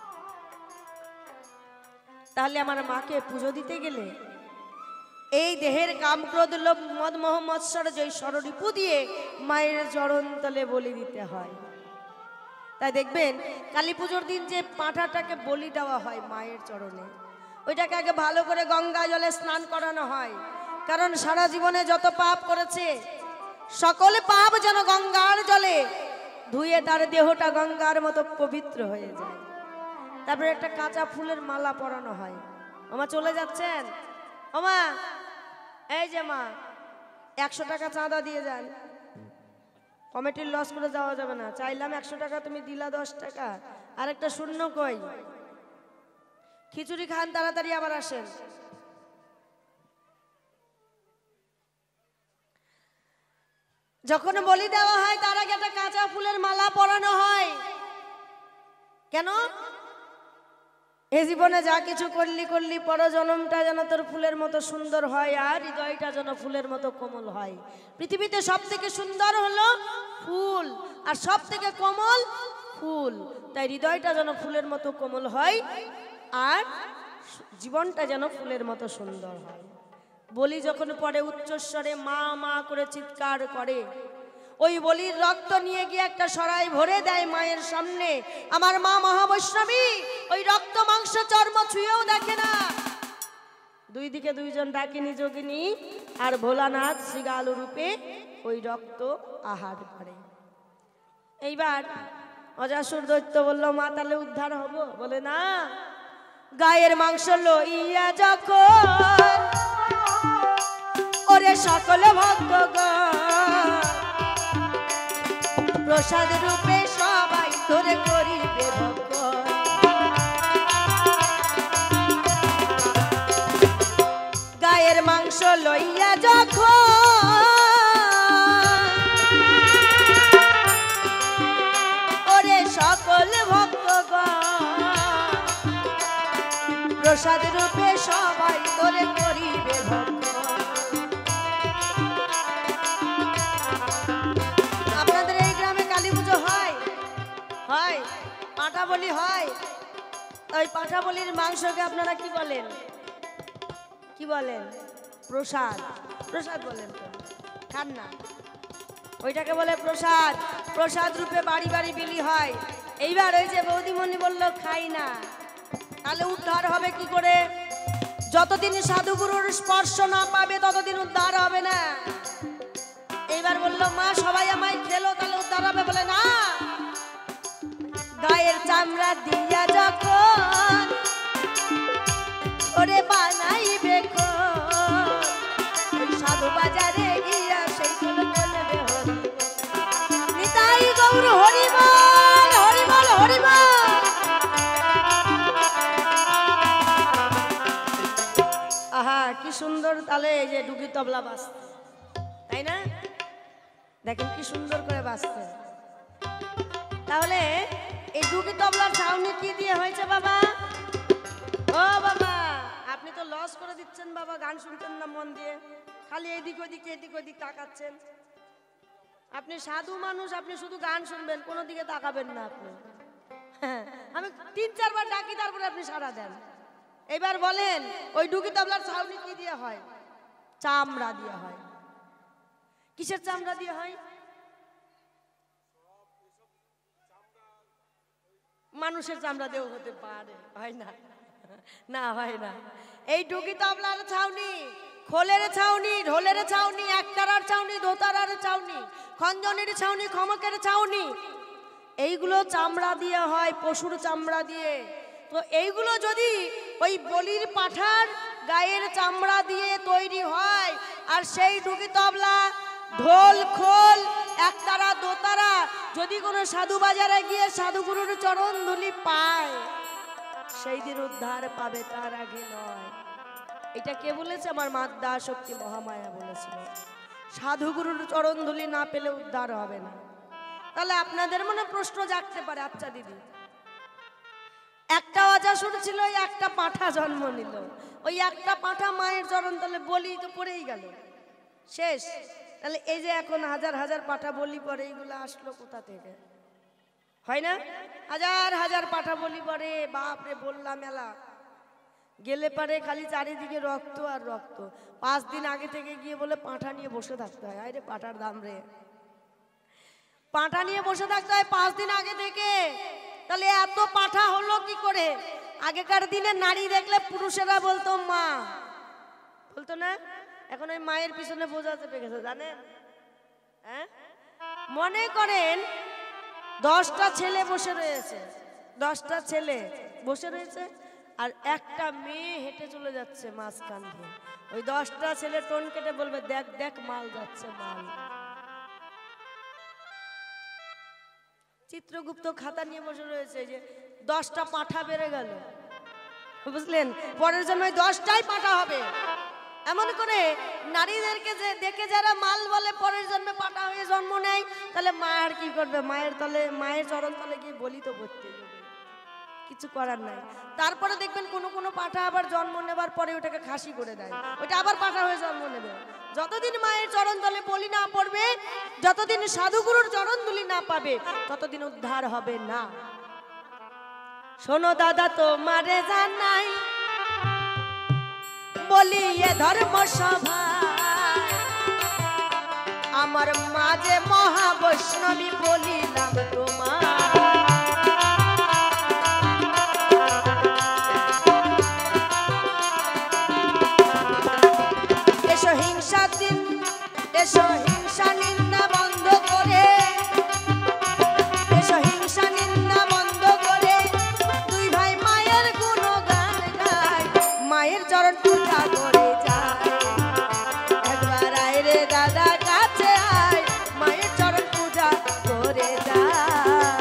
তাহলে আমার মাকে পুজো দিতে গেলে এই দেহের কাম ক্রোধ লোভ মদ মোহ মৎসর্য এই ষড়রিপু দিয়ে মায়ের চরণ তলে বলি দিতে হয়। তাই দেখবেন কালী পুজোর দিন যে পাঁঠাটাকে বলি দেওয়া হয় মায়ের চরণে, ওইটাকে আগে ভালো করে গঙ্গা জলে স্নান করানো হয়। কারণ সারা জীবনে যত পাপ করেছে সকল পাপ যেন গঙ্গার জলে ধুয়ে তার দেহটা গঙ্গার মতো পবিত্র হয়ে যায়। তারপরে একটা কাঁচা ফুলের মালা পরানো হয়। ওমা চলে যাচ্ছেন? ওমা, এই যে মা, 100 টাকা চাঁদা দিয়ে যান। কমিটির লস করে যাওয়া যাবে না। চাইলাম 100 টাকা, তুমি দিলা 10 টাকা। আর একটা শূন্য কই? খিচুড়ি খান, তাড়াতাড়ি আবার আসেন। যখন বলি দেওয়া হয় তার আগে একটা কাঁচা ফুলের মালা পরানো হয়। কেন? এ জীবনে যা কিছু করলি পরজন্মটা যেন তোর ফুলের মতো সুন্দর হয়, আর হৃদয়টা যেন ফুলের মতো কোমল হয়। পৃথিবীতে সব থেকে সুন্দর হলো ফুল, আর সব থেকে কোমল ফুল। তাই হৃদয়টা যেন ফুলের মতো কোমল হয়, আর জীবনটা যেন ফুলের মতো সুন্দর হয়। বলি যখন পড়ে উচ্চস্বরে মা মা করে চিৎকার করে, ওই বলির রক্ত নিয়ে গিয়ে একটা সরাই ভরে দেয় মায়ের সামনে। আমার মা মহাবৈষ্ণবী ওই রক্ত মাংস চর্ম ছুঁয়েও দেখে না। দুই দিকে দুইজন ডাকিনী যোগিনী আর ভোলানাথ শ্রীগাল রূপে ওই রক্ত আহার করে। এইবার অজাসুর দৈত্য বলল, মা তাহলে উদ্ধার হব? বলে না, গায়ের মাংস লইয়া যখন ওরে সকল ভক্তগণ প্রসাদ রূপে সবাই ধরে করিবে ভক্ষণ। গায়ের মাংস লইয়া যখন ওরে সকল ভক্তগণ প্রসাদ রূপে সবাই ধরে করিবে ভক্ষণ। হয় পাঁঠা বলি হয়। ওই পাঁঠা বলির মাংসকে আপনারা কি বলেন? কি বলেন? প্রসাদ। প্রসাদ বলেন তো, খান না? ওইটাকে বলে প্রসাদ। প্রসাদ রূপে বাড়ি বাড়ি বিলি হয়। এইবার ওই যে বৌদিমণি বলল খাই না, তাহলে উদ্ধার হবে কি করে? যতদিন সাধুগুরুর স্পর্শ না পাবে ততদিন উদ্ধার হবে না। এইবার বলল, মা সবাই আমায় খেলো, তাহলে উদ্ধার হবে? বলে না, গায়ের চামড়া দিয়া যখন ওরে বানাইবে ওই সাধু বাজারে গিয়া সেই ফুল বলবে হরি নিতাই গৌর হরি বল হরি বল হরি বল। আহা কি সুন্দর তালে এই যে ডুগি তবলা বাজছে, তাই না? দেখেন কি সুন্দর করে বাজছে। তাহলে ডুগি তবলার ছাউনি কি দিয়ে হয়েছে বাবা? ও বাবা, আপনি তো লস করে দিচ্ছেন বাবা, গান শুনছেন না মন দিয়ে, খালি এদিক ওদিক তাকাচ্ছেন। আপনি সাধু মানুষ, আপনি শুধু গান শুনবেন, কোনো দিকে তাকাবেন না আপনি। হ্যাঁ, আমি 3-4 বার ডাকি, তারপরে আপনি সাড়া দেন। এবার বলেন, ওই ডুগি তবলার ছাউনি কি দিয়ে হয়? চামড়া দিয়ে হয়। কিসের চামড়া দিয়ে হয়? মানুষের চামড়া দিয়েও হতে পারে, হয় না? না, হয় না। এই ডুগি তবলার ছাউনি, খোলের ছাউনি, ঢোলের ছাউনি, একতারার ছাউনি, দোতারার ছাউনি, খঞ্জনের ছাউনি, খমকের ছাউনি, এইগুলো চামড়া দিয়ে হয়, পশুর চামড়া দিয়ে। তো এইগুলো যদি ওই বলির পাঠার গায়ের চামড়া দিয়ে তৈরি হয়, আর সেই ডুগি তবলা, ঢোল, খোল, একতারা, দোতারা যদি কোনো সাধু বাজারে গিয়ে সাধুগুরুর চরণ ধুলি পায়, সেই দিন উদ্ধার পাবে, তার আগে নয়। এটা কে বলেছে? আমার মাদ্দা শক্তি মহামায়া বলেছিল। সাধুগুরুর চরণ ধুলি না পেলে উদ্ধার হবে না। তাহলে আপনাদের মনে প্রশ্ন জাগতে পারে, আচ্ছা দিদি, একটা অজাসুর ছিল, একটা পাঁঠা জন্ম নিল, ওই একটা পাঁঠা মায়ের চরণ তলে বলি তো পড়েই গেল, শেষ। তাহলে এই যে এখন হাজার হাজার পাঁঠা বলি পরে, এইগুলো আসলো কোথা থেকে? হয় না? হাজার হাজার পাঁঠা বলি পরে, বাপরে বললাম মেলা গেলে পারে খালি চারিদিকে রক্ত আর রক্ত। 5 দিন আগে থেকে গিয়ে বলে পাঁঠা নিয়ে বসে থাকতে হয়। আরে পাঁঠার দাম রে, পাঁঠা নিয়ে বসে থাকতে হয় 5 দিন আগে থেকে। তাহলে এত পাঁঠা হলো কি করে? আগেকার দিনে নারী দেখলে পুরুষেরা বলতো মা, বলতো না? এখন ওই মায়ের পিছনে বোঝা চেপে গেছে, জানেন? হ্যাঁ, মনে করেন 10টা ছেলে বসে রয়েছে, 10টা ছেলে বসে রয়েছে, আর একটা মেয়ে হেঁটে চলে যাচ্ছে মাঝখান দিয়ে। ওই 10টা ছেলে টোন কেটে বলবে, দেখ দেখ মাল যাচ্ছে, মাল। চিত্রগুপ্ত খাতা নিয়ে বসে রয়েছে, যে 10টা পাঁঠা বেড়ে গেল, বুঝলেন? পরের জন্য 10টাই পাঁঠা হবে। এমন করে নারীদেরকে যে দেখে যারা মাল বলে, পরের জন্মে পাঁঠা হয়ে জন্ম নেয়, তাহলে মা আর কি করবে? মায়ের তলে, মায়ের চরণ তলে গিয়ে বলি তো করতে হবে, কিছু করার নাই। তারপরে দেখবেন কোনো কোনো পাঁঠা আবার জন্ম নেবার পরে ওটাকে খাসি করে দেয়, ওটা আবার পাঁঠা হয়ে জন্ম নেবে। যতদিন মায়ের চরণ তলে বলি না পড়বে, যতদিন সাধুগুরুর চরণ ধুলি না পাবে, ততদিন উদ্ধার হবে না। শোনো দাদা, তোমারে জানাই বলি এ ধর্ম সভা, আমার মাঝে মহাবৈষ্ণবী বলিলাম তোমার। এসো হিংসা দিন, এসো হিংসা নিন্দা বন্ধ করে, এসো হিংসা নিন্দা বন্ধ করে, দুই ভাই মায়ের গুণগান গায়, মায়ের চরণ পূজা করে যায়। একবার আয় রে দাদা কাছে আয়, মায়ের চরণ পূজা করে যায়।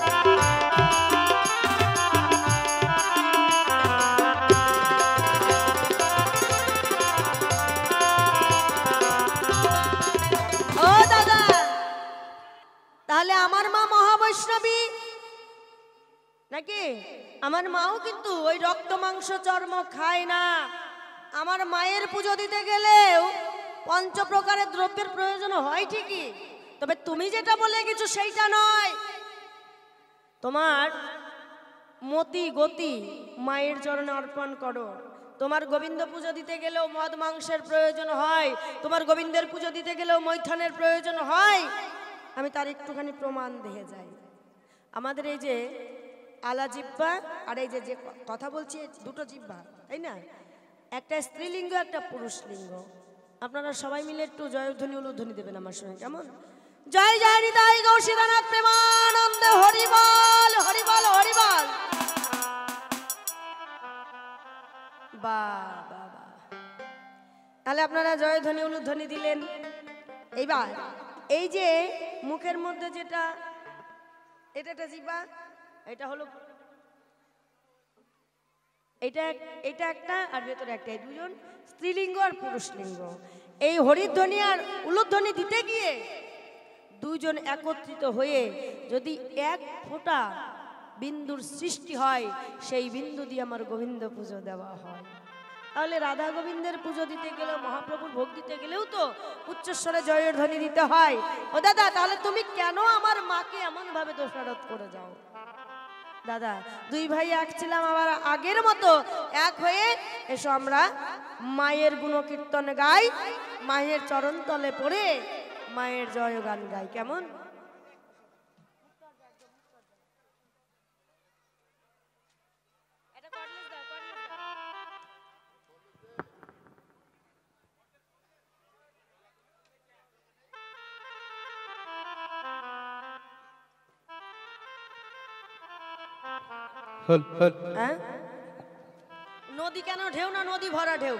ও দাদা, তাহলে আমার মা মহাবৈষ্ণবী নাকি? আমার মাও কিন্তু ওই রক্ত মাংস চর্ম খায় না। আমার মায়ের পুজো দিতে গেলেও 5 প্রকারের দ্রব্যের প্রয়োজন হয় ঠিকই, তবে তুমি যেটা বলে কিছু সেইটা নয়। তোমার মতি গতি মায়ের চরণে অর্পণ করো। তোমার গোবিন্দ পুজো দিতে গেলেও মদ মাংসের প্রয়োজন হয়, তোমার গোবিন্দের পুজো দিতে গেলেও মৈথানের প্রয়োজন হয়। আমি তার একটুখানি প্রমাণ দিয়ে যাই। আমাদের এই যে আলা জিহ্বা আর এই যে কথা বলছি, দুটো জিহ্বা, তাই না? একটা স্ত্রীলিঙ্গ, একটা পুরুষ লিঙ্গ। আপনারা সবাই মিলে একটু জয়ধ্বনি উলুধ্বনি দেবেন আমার সঙ্গে, কেমন? জয় জয় হৃদয় গৌরীনাথ প্রেমানন্দ, হরিবল হরিবল হরিবল। বাহ বাহ বাহ, তাহলে আপনারা জয়ধ্বনি উলুধ্বনি দিলেন। এইবার এই যে মুখের মধ্যে যেটা, এটা একটা জিহ্বা, এটা হলো, এটা একটা, আর ভেতরে একটা, এই দুজন স্ত্রীলিঙ্গ আর পুরুষ লিঙ্গ। এই হরিধ্বনি আর উলুধ্বনি দিতে গিয়ে দুইজন একত্রিত হয়ে যদি এক ফোঁটা বিন্দুর সৃষ্টি হয়, সেই বিন্দু দিয়ে আমার গোবিন্দ পুজো দেওয়া হয়। তাহলে রাধা গোবিন্দের পুজো দিতে গেলেও, মহাপ্রভুর ভোগ দিতে গেলেও তো উচ্চস্বরে জয়ের ধ্বনি দিতে হয়। ও দাদা, তাহলে তুমি কেন আমার মাকে এমন ভাবে দোষারোপ করে যাও? দাদা, দুই ভাই এক ছিলাম, আবার আগের মতো এক হয়ে এসো আমরা মায়ের গুণকীর্তন গাই, মায়ের চরণ তলে পড়ে মায়ের জয় গান গাই। কেমন? হ্যাঁ? নদী কেন ঢেউ না নদী ভরা ঢেউ?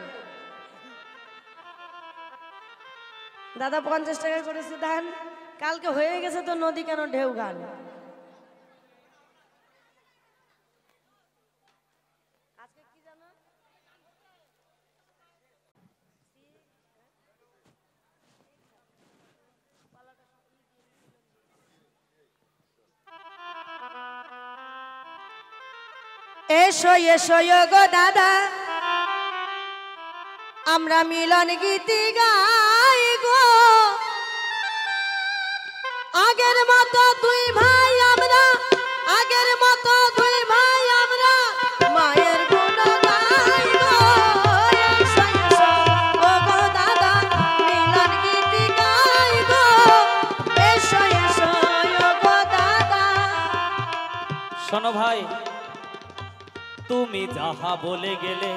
দাদা 50 টাকা করেছে ধান, কালকে হয়ে গেছে তো নদী কেন ঢেউ গান। এসো এসো গো দাদা, আমরা মিলন গীতি গাই গো। আগের মতো দুই ভাই আমরা, আগের মতো দুই ভাই আমরা মায়ের গুণ গাই গো। এসো এসো গো দাদা, মিলন গীতি গাই গো। এসো এসো গো দাদা। শোনো ভাই, তুমি যাহা বলে গেলে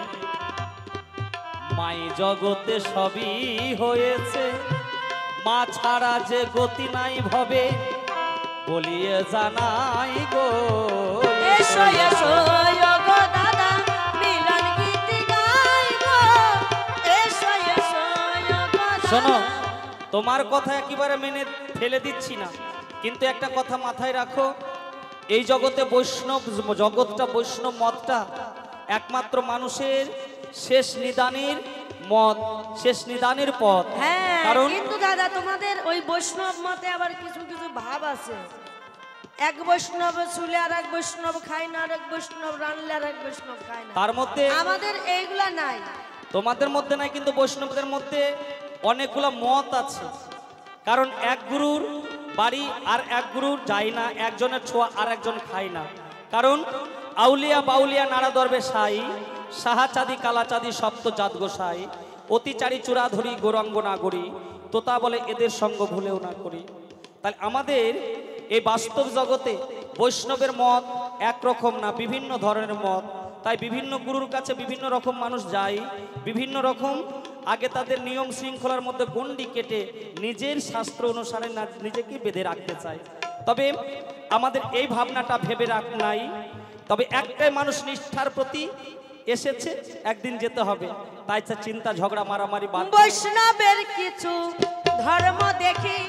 মাই জগতে সবই হয়েছে, মা ছাড়া যে গতি নাই ভবে বলিয়ে জানাই গো। এসো এসো গো দাদা, মিলন গীতি গাই গো। এসো এসো গো দাদা। শোনো, তোমার কথা একেবারে মেনে ফেলে দিচ্ছি না, কিন্তু একটা কথা মাথায় রাখো, এই জগতে বৈষ্ণব জগৎটা, বৈষ্ণব মতটা একমাত্র মানুষের শেষ নিদানের মত, শেষ নিদানের পথ। হ্যাঁ, কারণ কিন্তু দাদা তোমাদের ওই বৈষ্ণব মতে আবার কিছু কিছু ভাব আছে। এক বৈষ্ণব চুলে আর এক বৈষ্ণব খায় না, আর এক বৈষ্ণব রানলে আর এক বৈষ্ণব খায় না। তার মধ্যে আমাদের এইগুলা নাই। তোমাদের মধ্যে নাই, কিন্তু বৈষ্ণবদের মধ্যে অনেকগুলো মত আছে। কারণ এক গুরুর বাড়ি আর এক গুরুর যায় না, একজনের ছোঁয়া আর একজন খায় না। কারণ আউলিয়া বাউলিয়া নাড়া দরবে সাই, সাহা চাঁদি কালা চাঁদি সপ্ত জাত গোসাই, অতিচারী চূড়াধরি গৌরাঙ্গ নাগরী, তোতা বলে এদের সঙ্গ ভুলেও না করি। তাহলে আমাদের এই বাস্তব জগতে বৈষ্ণবের মত একরকম না, বিভিন্ন ধরনের মত। তাই বিভিন্ন গুরুর কাছে বিভিন্ন রকম মানুষ যায়, বিভিন্ন রকম আগে তাদের নিয়ম শৃঙ্খলার মধ্যে গণ্ডি কেটে নিজের শাস্ত্র অনুসারে না নিজেকে বেঁধে রাখতে চায়। তবে আমাদের এই ভাবনাটা ভেবে রাখ নাই। তবে একটাই মানুষ নিষ্ঠার প্রতি এসেছে, একদিন যেতে হবে, তাই চিন্তা ঝগড়া মারামারি বাদ। বৈষ্ণবের কিছু ধর্ম দেখি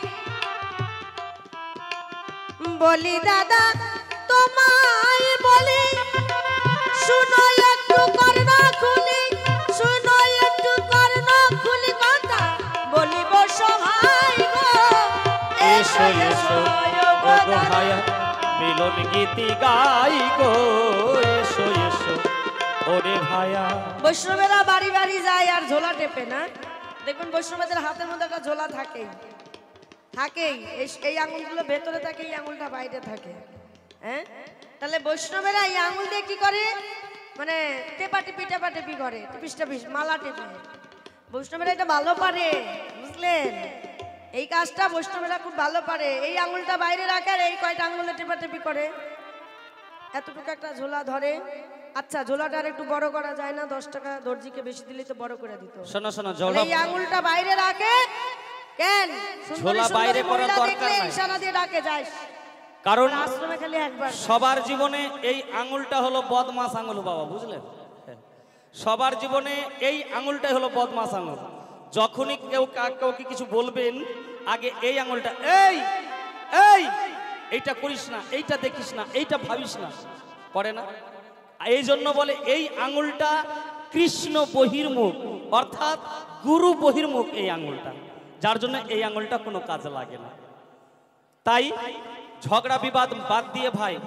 বলি দাদা তোমায় বলি, শুনো একটু কর্ণ খুলি, শুনো একটু কর্ণ খুলি কথা বলিব সভাই গো। এসো এসো গো ভায়া, মিলন গীতি গাই গো। এসো এসো ওরে ভায়া। বৈষ্ণবেরা বাড়ি বাড়ি যায় আর ঝোলা টেপে না। দেখুন বৈষ্ণবদের হাতের মধ্যে একটা ঝোলা থাকেই থাকেই, এই আঙুলগুলো ভেতরে থাকে, এই আঙুলটা বাইরে থাকে। হ্যাঁ, তাহলে বৈষ্ণবেরা এই আঙুল দিয়ে কি করে, মানে টেপা টেপি করে, টিপিস মালা টেপে। বৈষ্ণবেরা এটা ভালো পারে, বুঝলেন? এই কাজটা বৈষ্ণবেরা খুব ভালো পারে। এই আঙুলটা বাইরে রাখে আর এই কয়টা আঙুলে টেপি করে এতটুকু একটা ঝোলা ধরে। আচ্ছা, ঝোলাটা আর একটু বড় করা যায় না? 10 টাকা দর্জিকে বেশি দিলে তো বড় করে দিত। শোনো শোনো, এই আঙুলটা বাইরে রাখে কেন? ঝোলা বাইরে করার দরকার নাই, ইশারা দিয়ে ডাকে যায়। কারণ আশ্রমে খালি একবার। সবার জীবনে এই আঙুলটা হলো বদমাস আঙুল বাবা, বুঝলেন? সবার জীবনে এই আঙুলটাই হলো বদমাস আঙুল। যখনই কেউ কাউকে কিছু বলবেন, আগে এই আঙুলটা এই এই এইটা করিস না, এইটা দেখিস না, এইটা ভাবিস না, করে না? এই জন্য বলে এই আঙুলটা কৃষ্ণ বহির্মুখ, অর্থাৎ গুরু বহির্মুখ এই আঙুলটা, যার জন্য এই আঙুলটা কোনো কাজে লাগে না। তাই ঝগড়া বিবাদ বাদ দিয়ে ভাই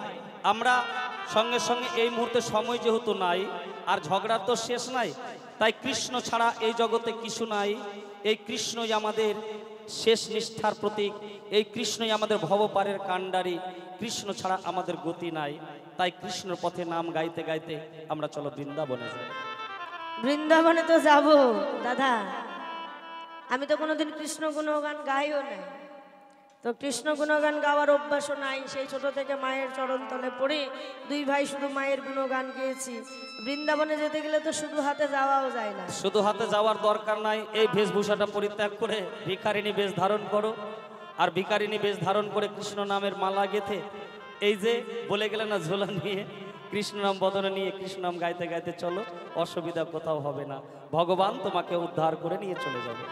আমরা সঙ্গে সঙ্গে এই মুহূর্তে সময় যেহেতু নাই, আর ঝগড়ার তো শেষ নাই, তাই কৃষ্ণ ছাড়া এই জগতে কিছু নাই। এই কৃষ্ণই আমাদের শেষ নিষ্ঠার প্রতীক, এই কৃষ্ণই আমাদের ভবপারের কাণ্ডারি, কৃষ্ণ ছাড়া আমাদের গতি নাই। তাই কৃষ্ণর পথে নাম গাইতে গাইতে আমরা চলো বৃন্দাবনে যাই। বৃন্দাবনে তো যাব দাদা, আমি তো কোনোদিন কৃষ্ণ গুণগান গাইও নাই, তো কৃষ্ণ গুণগান গাওয়ার অভ্যাসও নাই। সেই ছোট থেকে মায়ের চরণ তলে পড়ে দুই ভাই শুধু মায়ের গুণগান গেয়েছি। বৃন্দাবনে যেতে গেলে তো শুধু হাতে যাওয়াও যায় না। শুধু হাতে যাওয়ার দরকার নাই, এই বেশভূষাটা পরিত্যাগ করে ভিখারিণী বেশ ধারণ করো, আর ভিখারিণী বেশ ধারণ করে কৃষ্ণ নামের মালা গেথে, এই যে বলে গেলে না ঝোলা নিয়ে কৃষ্ণ নাম বদনে নিয়ে কৃষ্ণ নাম গাইতে গাইতে চলো, অসুবিধা কোথাও হবে না, ভগবান তোমাকে উদ্ধার করে নিয়ে চলে যাবে।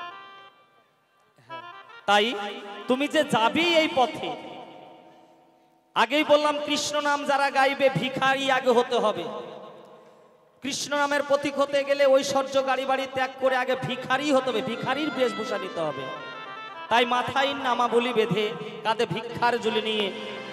তাই তুমি যে যাবি এই পথে, আগেই বললাম কৃষ্ণ নাম যারা গাইবে ভিখারি আগে হতে হবে। কৃষ্ণ নামের পথিক হতে গেলে ঐশ্বর্য গাড়ি বাড়ি ত্যাগ করে আগে ভিখারি হতে হবে, ভিখারির বেশভূষা নিতে হবে। তাই মাথায় নামাবলি বেঁধে কাঁধে ভিক্ষার ঝুলি নিয়ে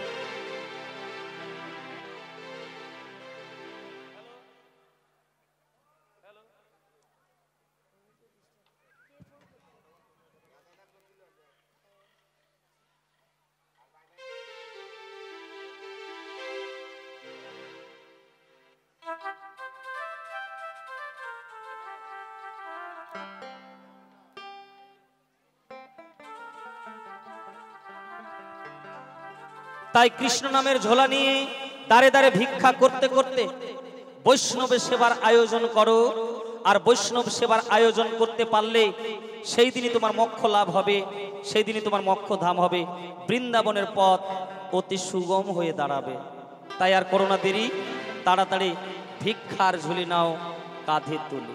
তাই কৃষ্ণ নামের ঝোলা নিয়ে দাঁড়ে দাঁড়ে ভিক্ষা করতে করতে বৈষ্ণবের সেবার আয়োজন করো। আর বৈষ্ণব সেবার আয়োজন করতে পারলে সেই দিনই তোমার মোক্ষ লাভ হবে, সেই দিনই তোমার মোক্ষ ধাম হবে, বৃন্দাবনের পথ অতি সুগম হয়ে দাঁড়াবে। তাই আর করোনা দেরি, তাড়াতাড়ি ভিক্ষার ঝুলি নাও কাঁধে তুলি।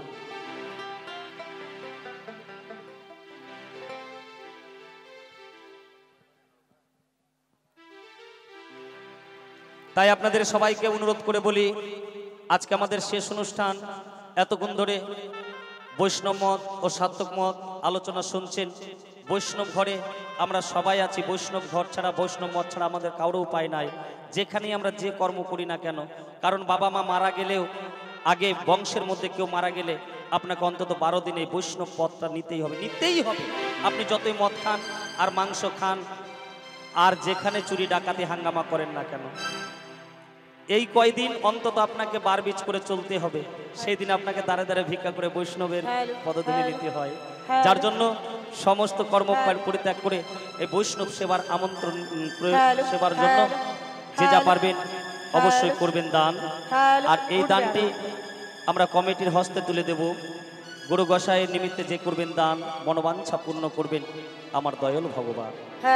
তাই আপনাদের সবাইকে অনুরোধ করে বলি, আজকে আমাদের শেষ অনুষ্ঠান। এতক্ষণ ধরে বৈষ্ণব মত ও সাত্ত্বিক মত আলোচনা শুনছেন। বৈষ্ণব ঘরে আমরা সবাই আছি, বৈষ্ণব ঘর ছাড়া, বৈষ্ণব মত ছাড়া আমাদের কারো উপায় নাই, যেখানেই আমরা যে কর্ম করি না কেন। কারণ বাবা মা মারা গেলেও, আগে বংশের মধ্যে কেউ মারা গেলে আপনাকে অন্তত 12 দিন এই বৈষ্ণব পথটা নিতেই হবে, নিতেই হবে। আপনি যতই মদ খান আর মাংস খান আর যেখানে চুরি ডাকাতি হাঙ্গামা করেন না কেন, এই কয়দিন অন্তত আপনাকে বারবিচ করে চলতে হবে। সেই দিন আপনাকে দাঁড়ে দাঁড়ে ভিক্ষা করে বৈষ্ণবের পদধূলি নিতে হয়। যার জন্য সমস্ত কর্ম পরিত্যাগ করে এই বৈষ্ণব সেবার আমন্ত্রণ, সেবার জন্য যে যা পারবেন অবশ্যই করবেন দান। আর এই দানটি আমরা কমিটির হস্তে তুলে দেব। গুরু গোসাইয়ের নিমিত্তে যে করবেন দান, মনোবাঞ্ছা পূর্ণ করবেন আমার দয়ালু ভগবান।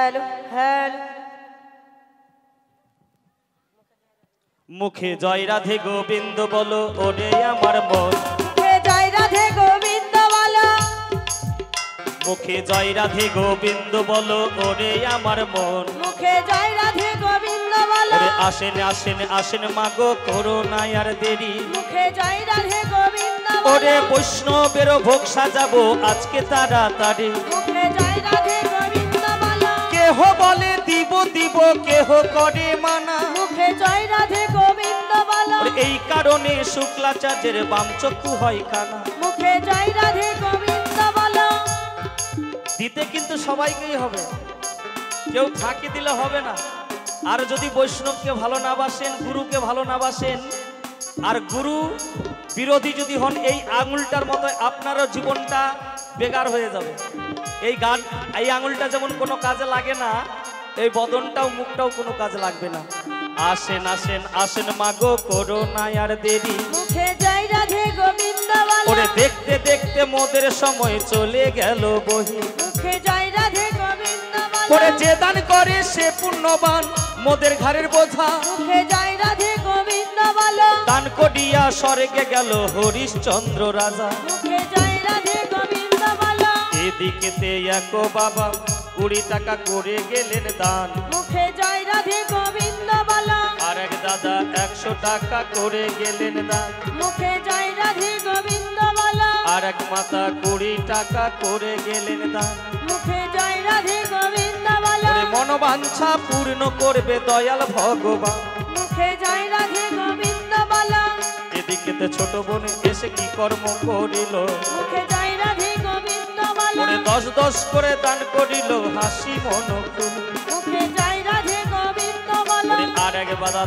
মুখে জয় রাধে গোবিন্দ বলো ওরে আমার মন, জয় রাধে গোবিন্দ বলো, মুখে জয় রাধে গোবিন্দ বলো ওরে আমার মন, মুখে জয় রাধে গোবিন্দ বলো। ওরে আসেন আসেন আসেন মাগো করো না আর দেরি, মুখে জয় রাধে গোবিন্দ বলো। ওরে বৈষ্ণবের ভোগ সাজাবো আজকে তাড়াতাড়ি, মুখে জয় রাধে গোবিন্দ বলো। কেহ বলে দিব দিব, কেহ করে মানা, মুখে জয় রাধে গোবিন্দ বলো। এই কারণে শুক্লাচার্যের বাম চক্ষু হয় কানা। মুখে জয় রাধে গোবিন্দ বলো। দিতে কিন্তু সবাইকেই হবে, কেউ ফাঁকি দিলে হবে না। আর যদি বৈষ্ণবকে ভালো না বাসেন, গুরুকে ভালো না বাসেন, আর গুরু বিরোধী যদি হন, এই আঙুলটার মতো আপনারও জীবনটা বেকার হয়ে যাবে। এই আঙুলটা যেমন কোনো কাজে লাগে না, এই বদনটাও মুখটাও কোনো কাজে লাগবে না। আসেন আসেন আসেন মাগো করো না আর দেরি, মুখে জয় রাধে গোবিন্দ বলো। ওরে দেখতে দেখতে মোদের সময় চলে গেল বহি, মুখে জয় রাধে গোবিন্দ বলো। ওরে যে দান করে সে পুণ্যবান, মোদের ঘরের বোঝা। মুখে জয় রাধে গোবিন্দ বলো। দান করিয়া স্বর্গে গেল হরিশ্চন্দ্র রাজা। মুখে জয় রাধে গোবিন্দ বলো। এদিকেতে এক বাবা 20 টাকা করে গেলেন দান, মুখে জয় রাধে গোবিন্দ বলো। আর এক দাদা 100 টাকা করে গেলেন দান, মুখে জয় রাধে গোবিন্দ বলো। আর এক মাতা 20 টাকা করে গেলেন দান। মুখে জয় রাধে গোবিন্দ বলো। ওরে মনোবাঞ্ছা পূর্ণ করবে দয়াল ভগবান। মুখে জয় রাধে গোবিন্দ বলা, এদিকেতে ছোট বোন এসে কি কর্ম করিল, মুখে জয় রাধে গোবিন্দ বলা, ওরে 10 করে দান করিল হাসি মন খুলে। মুখে জয় রাধে গোবিন্দ বলা। ওরে আর একবার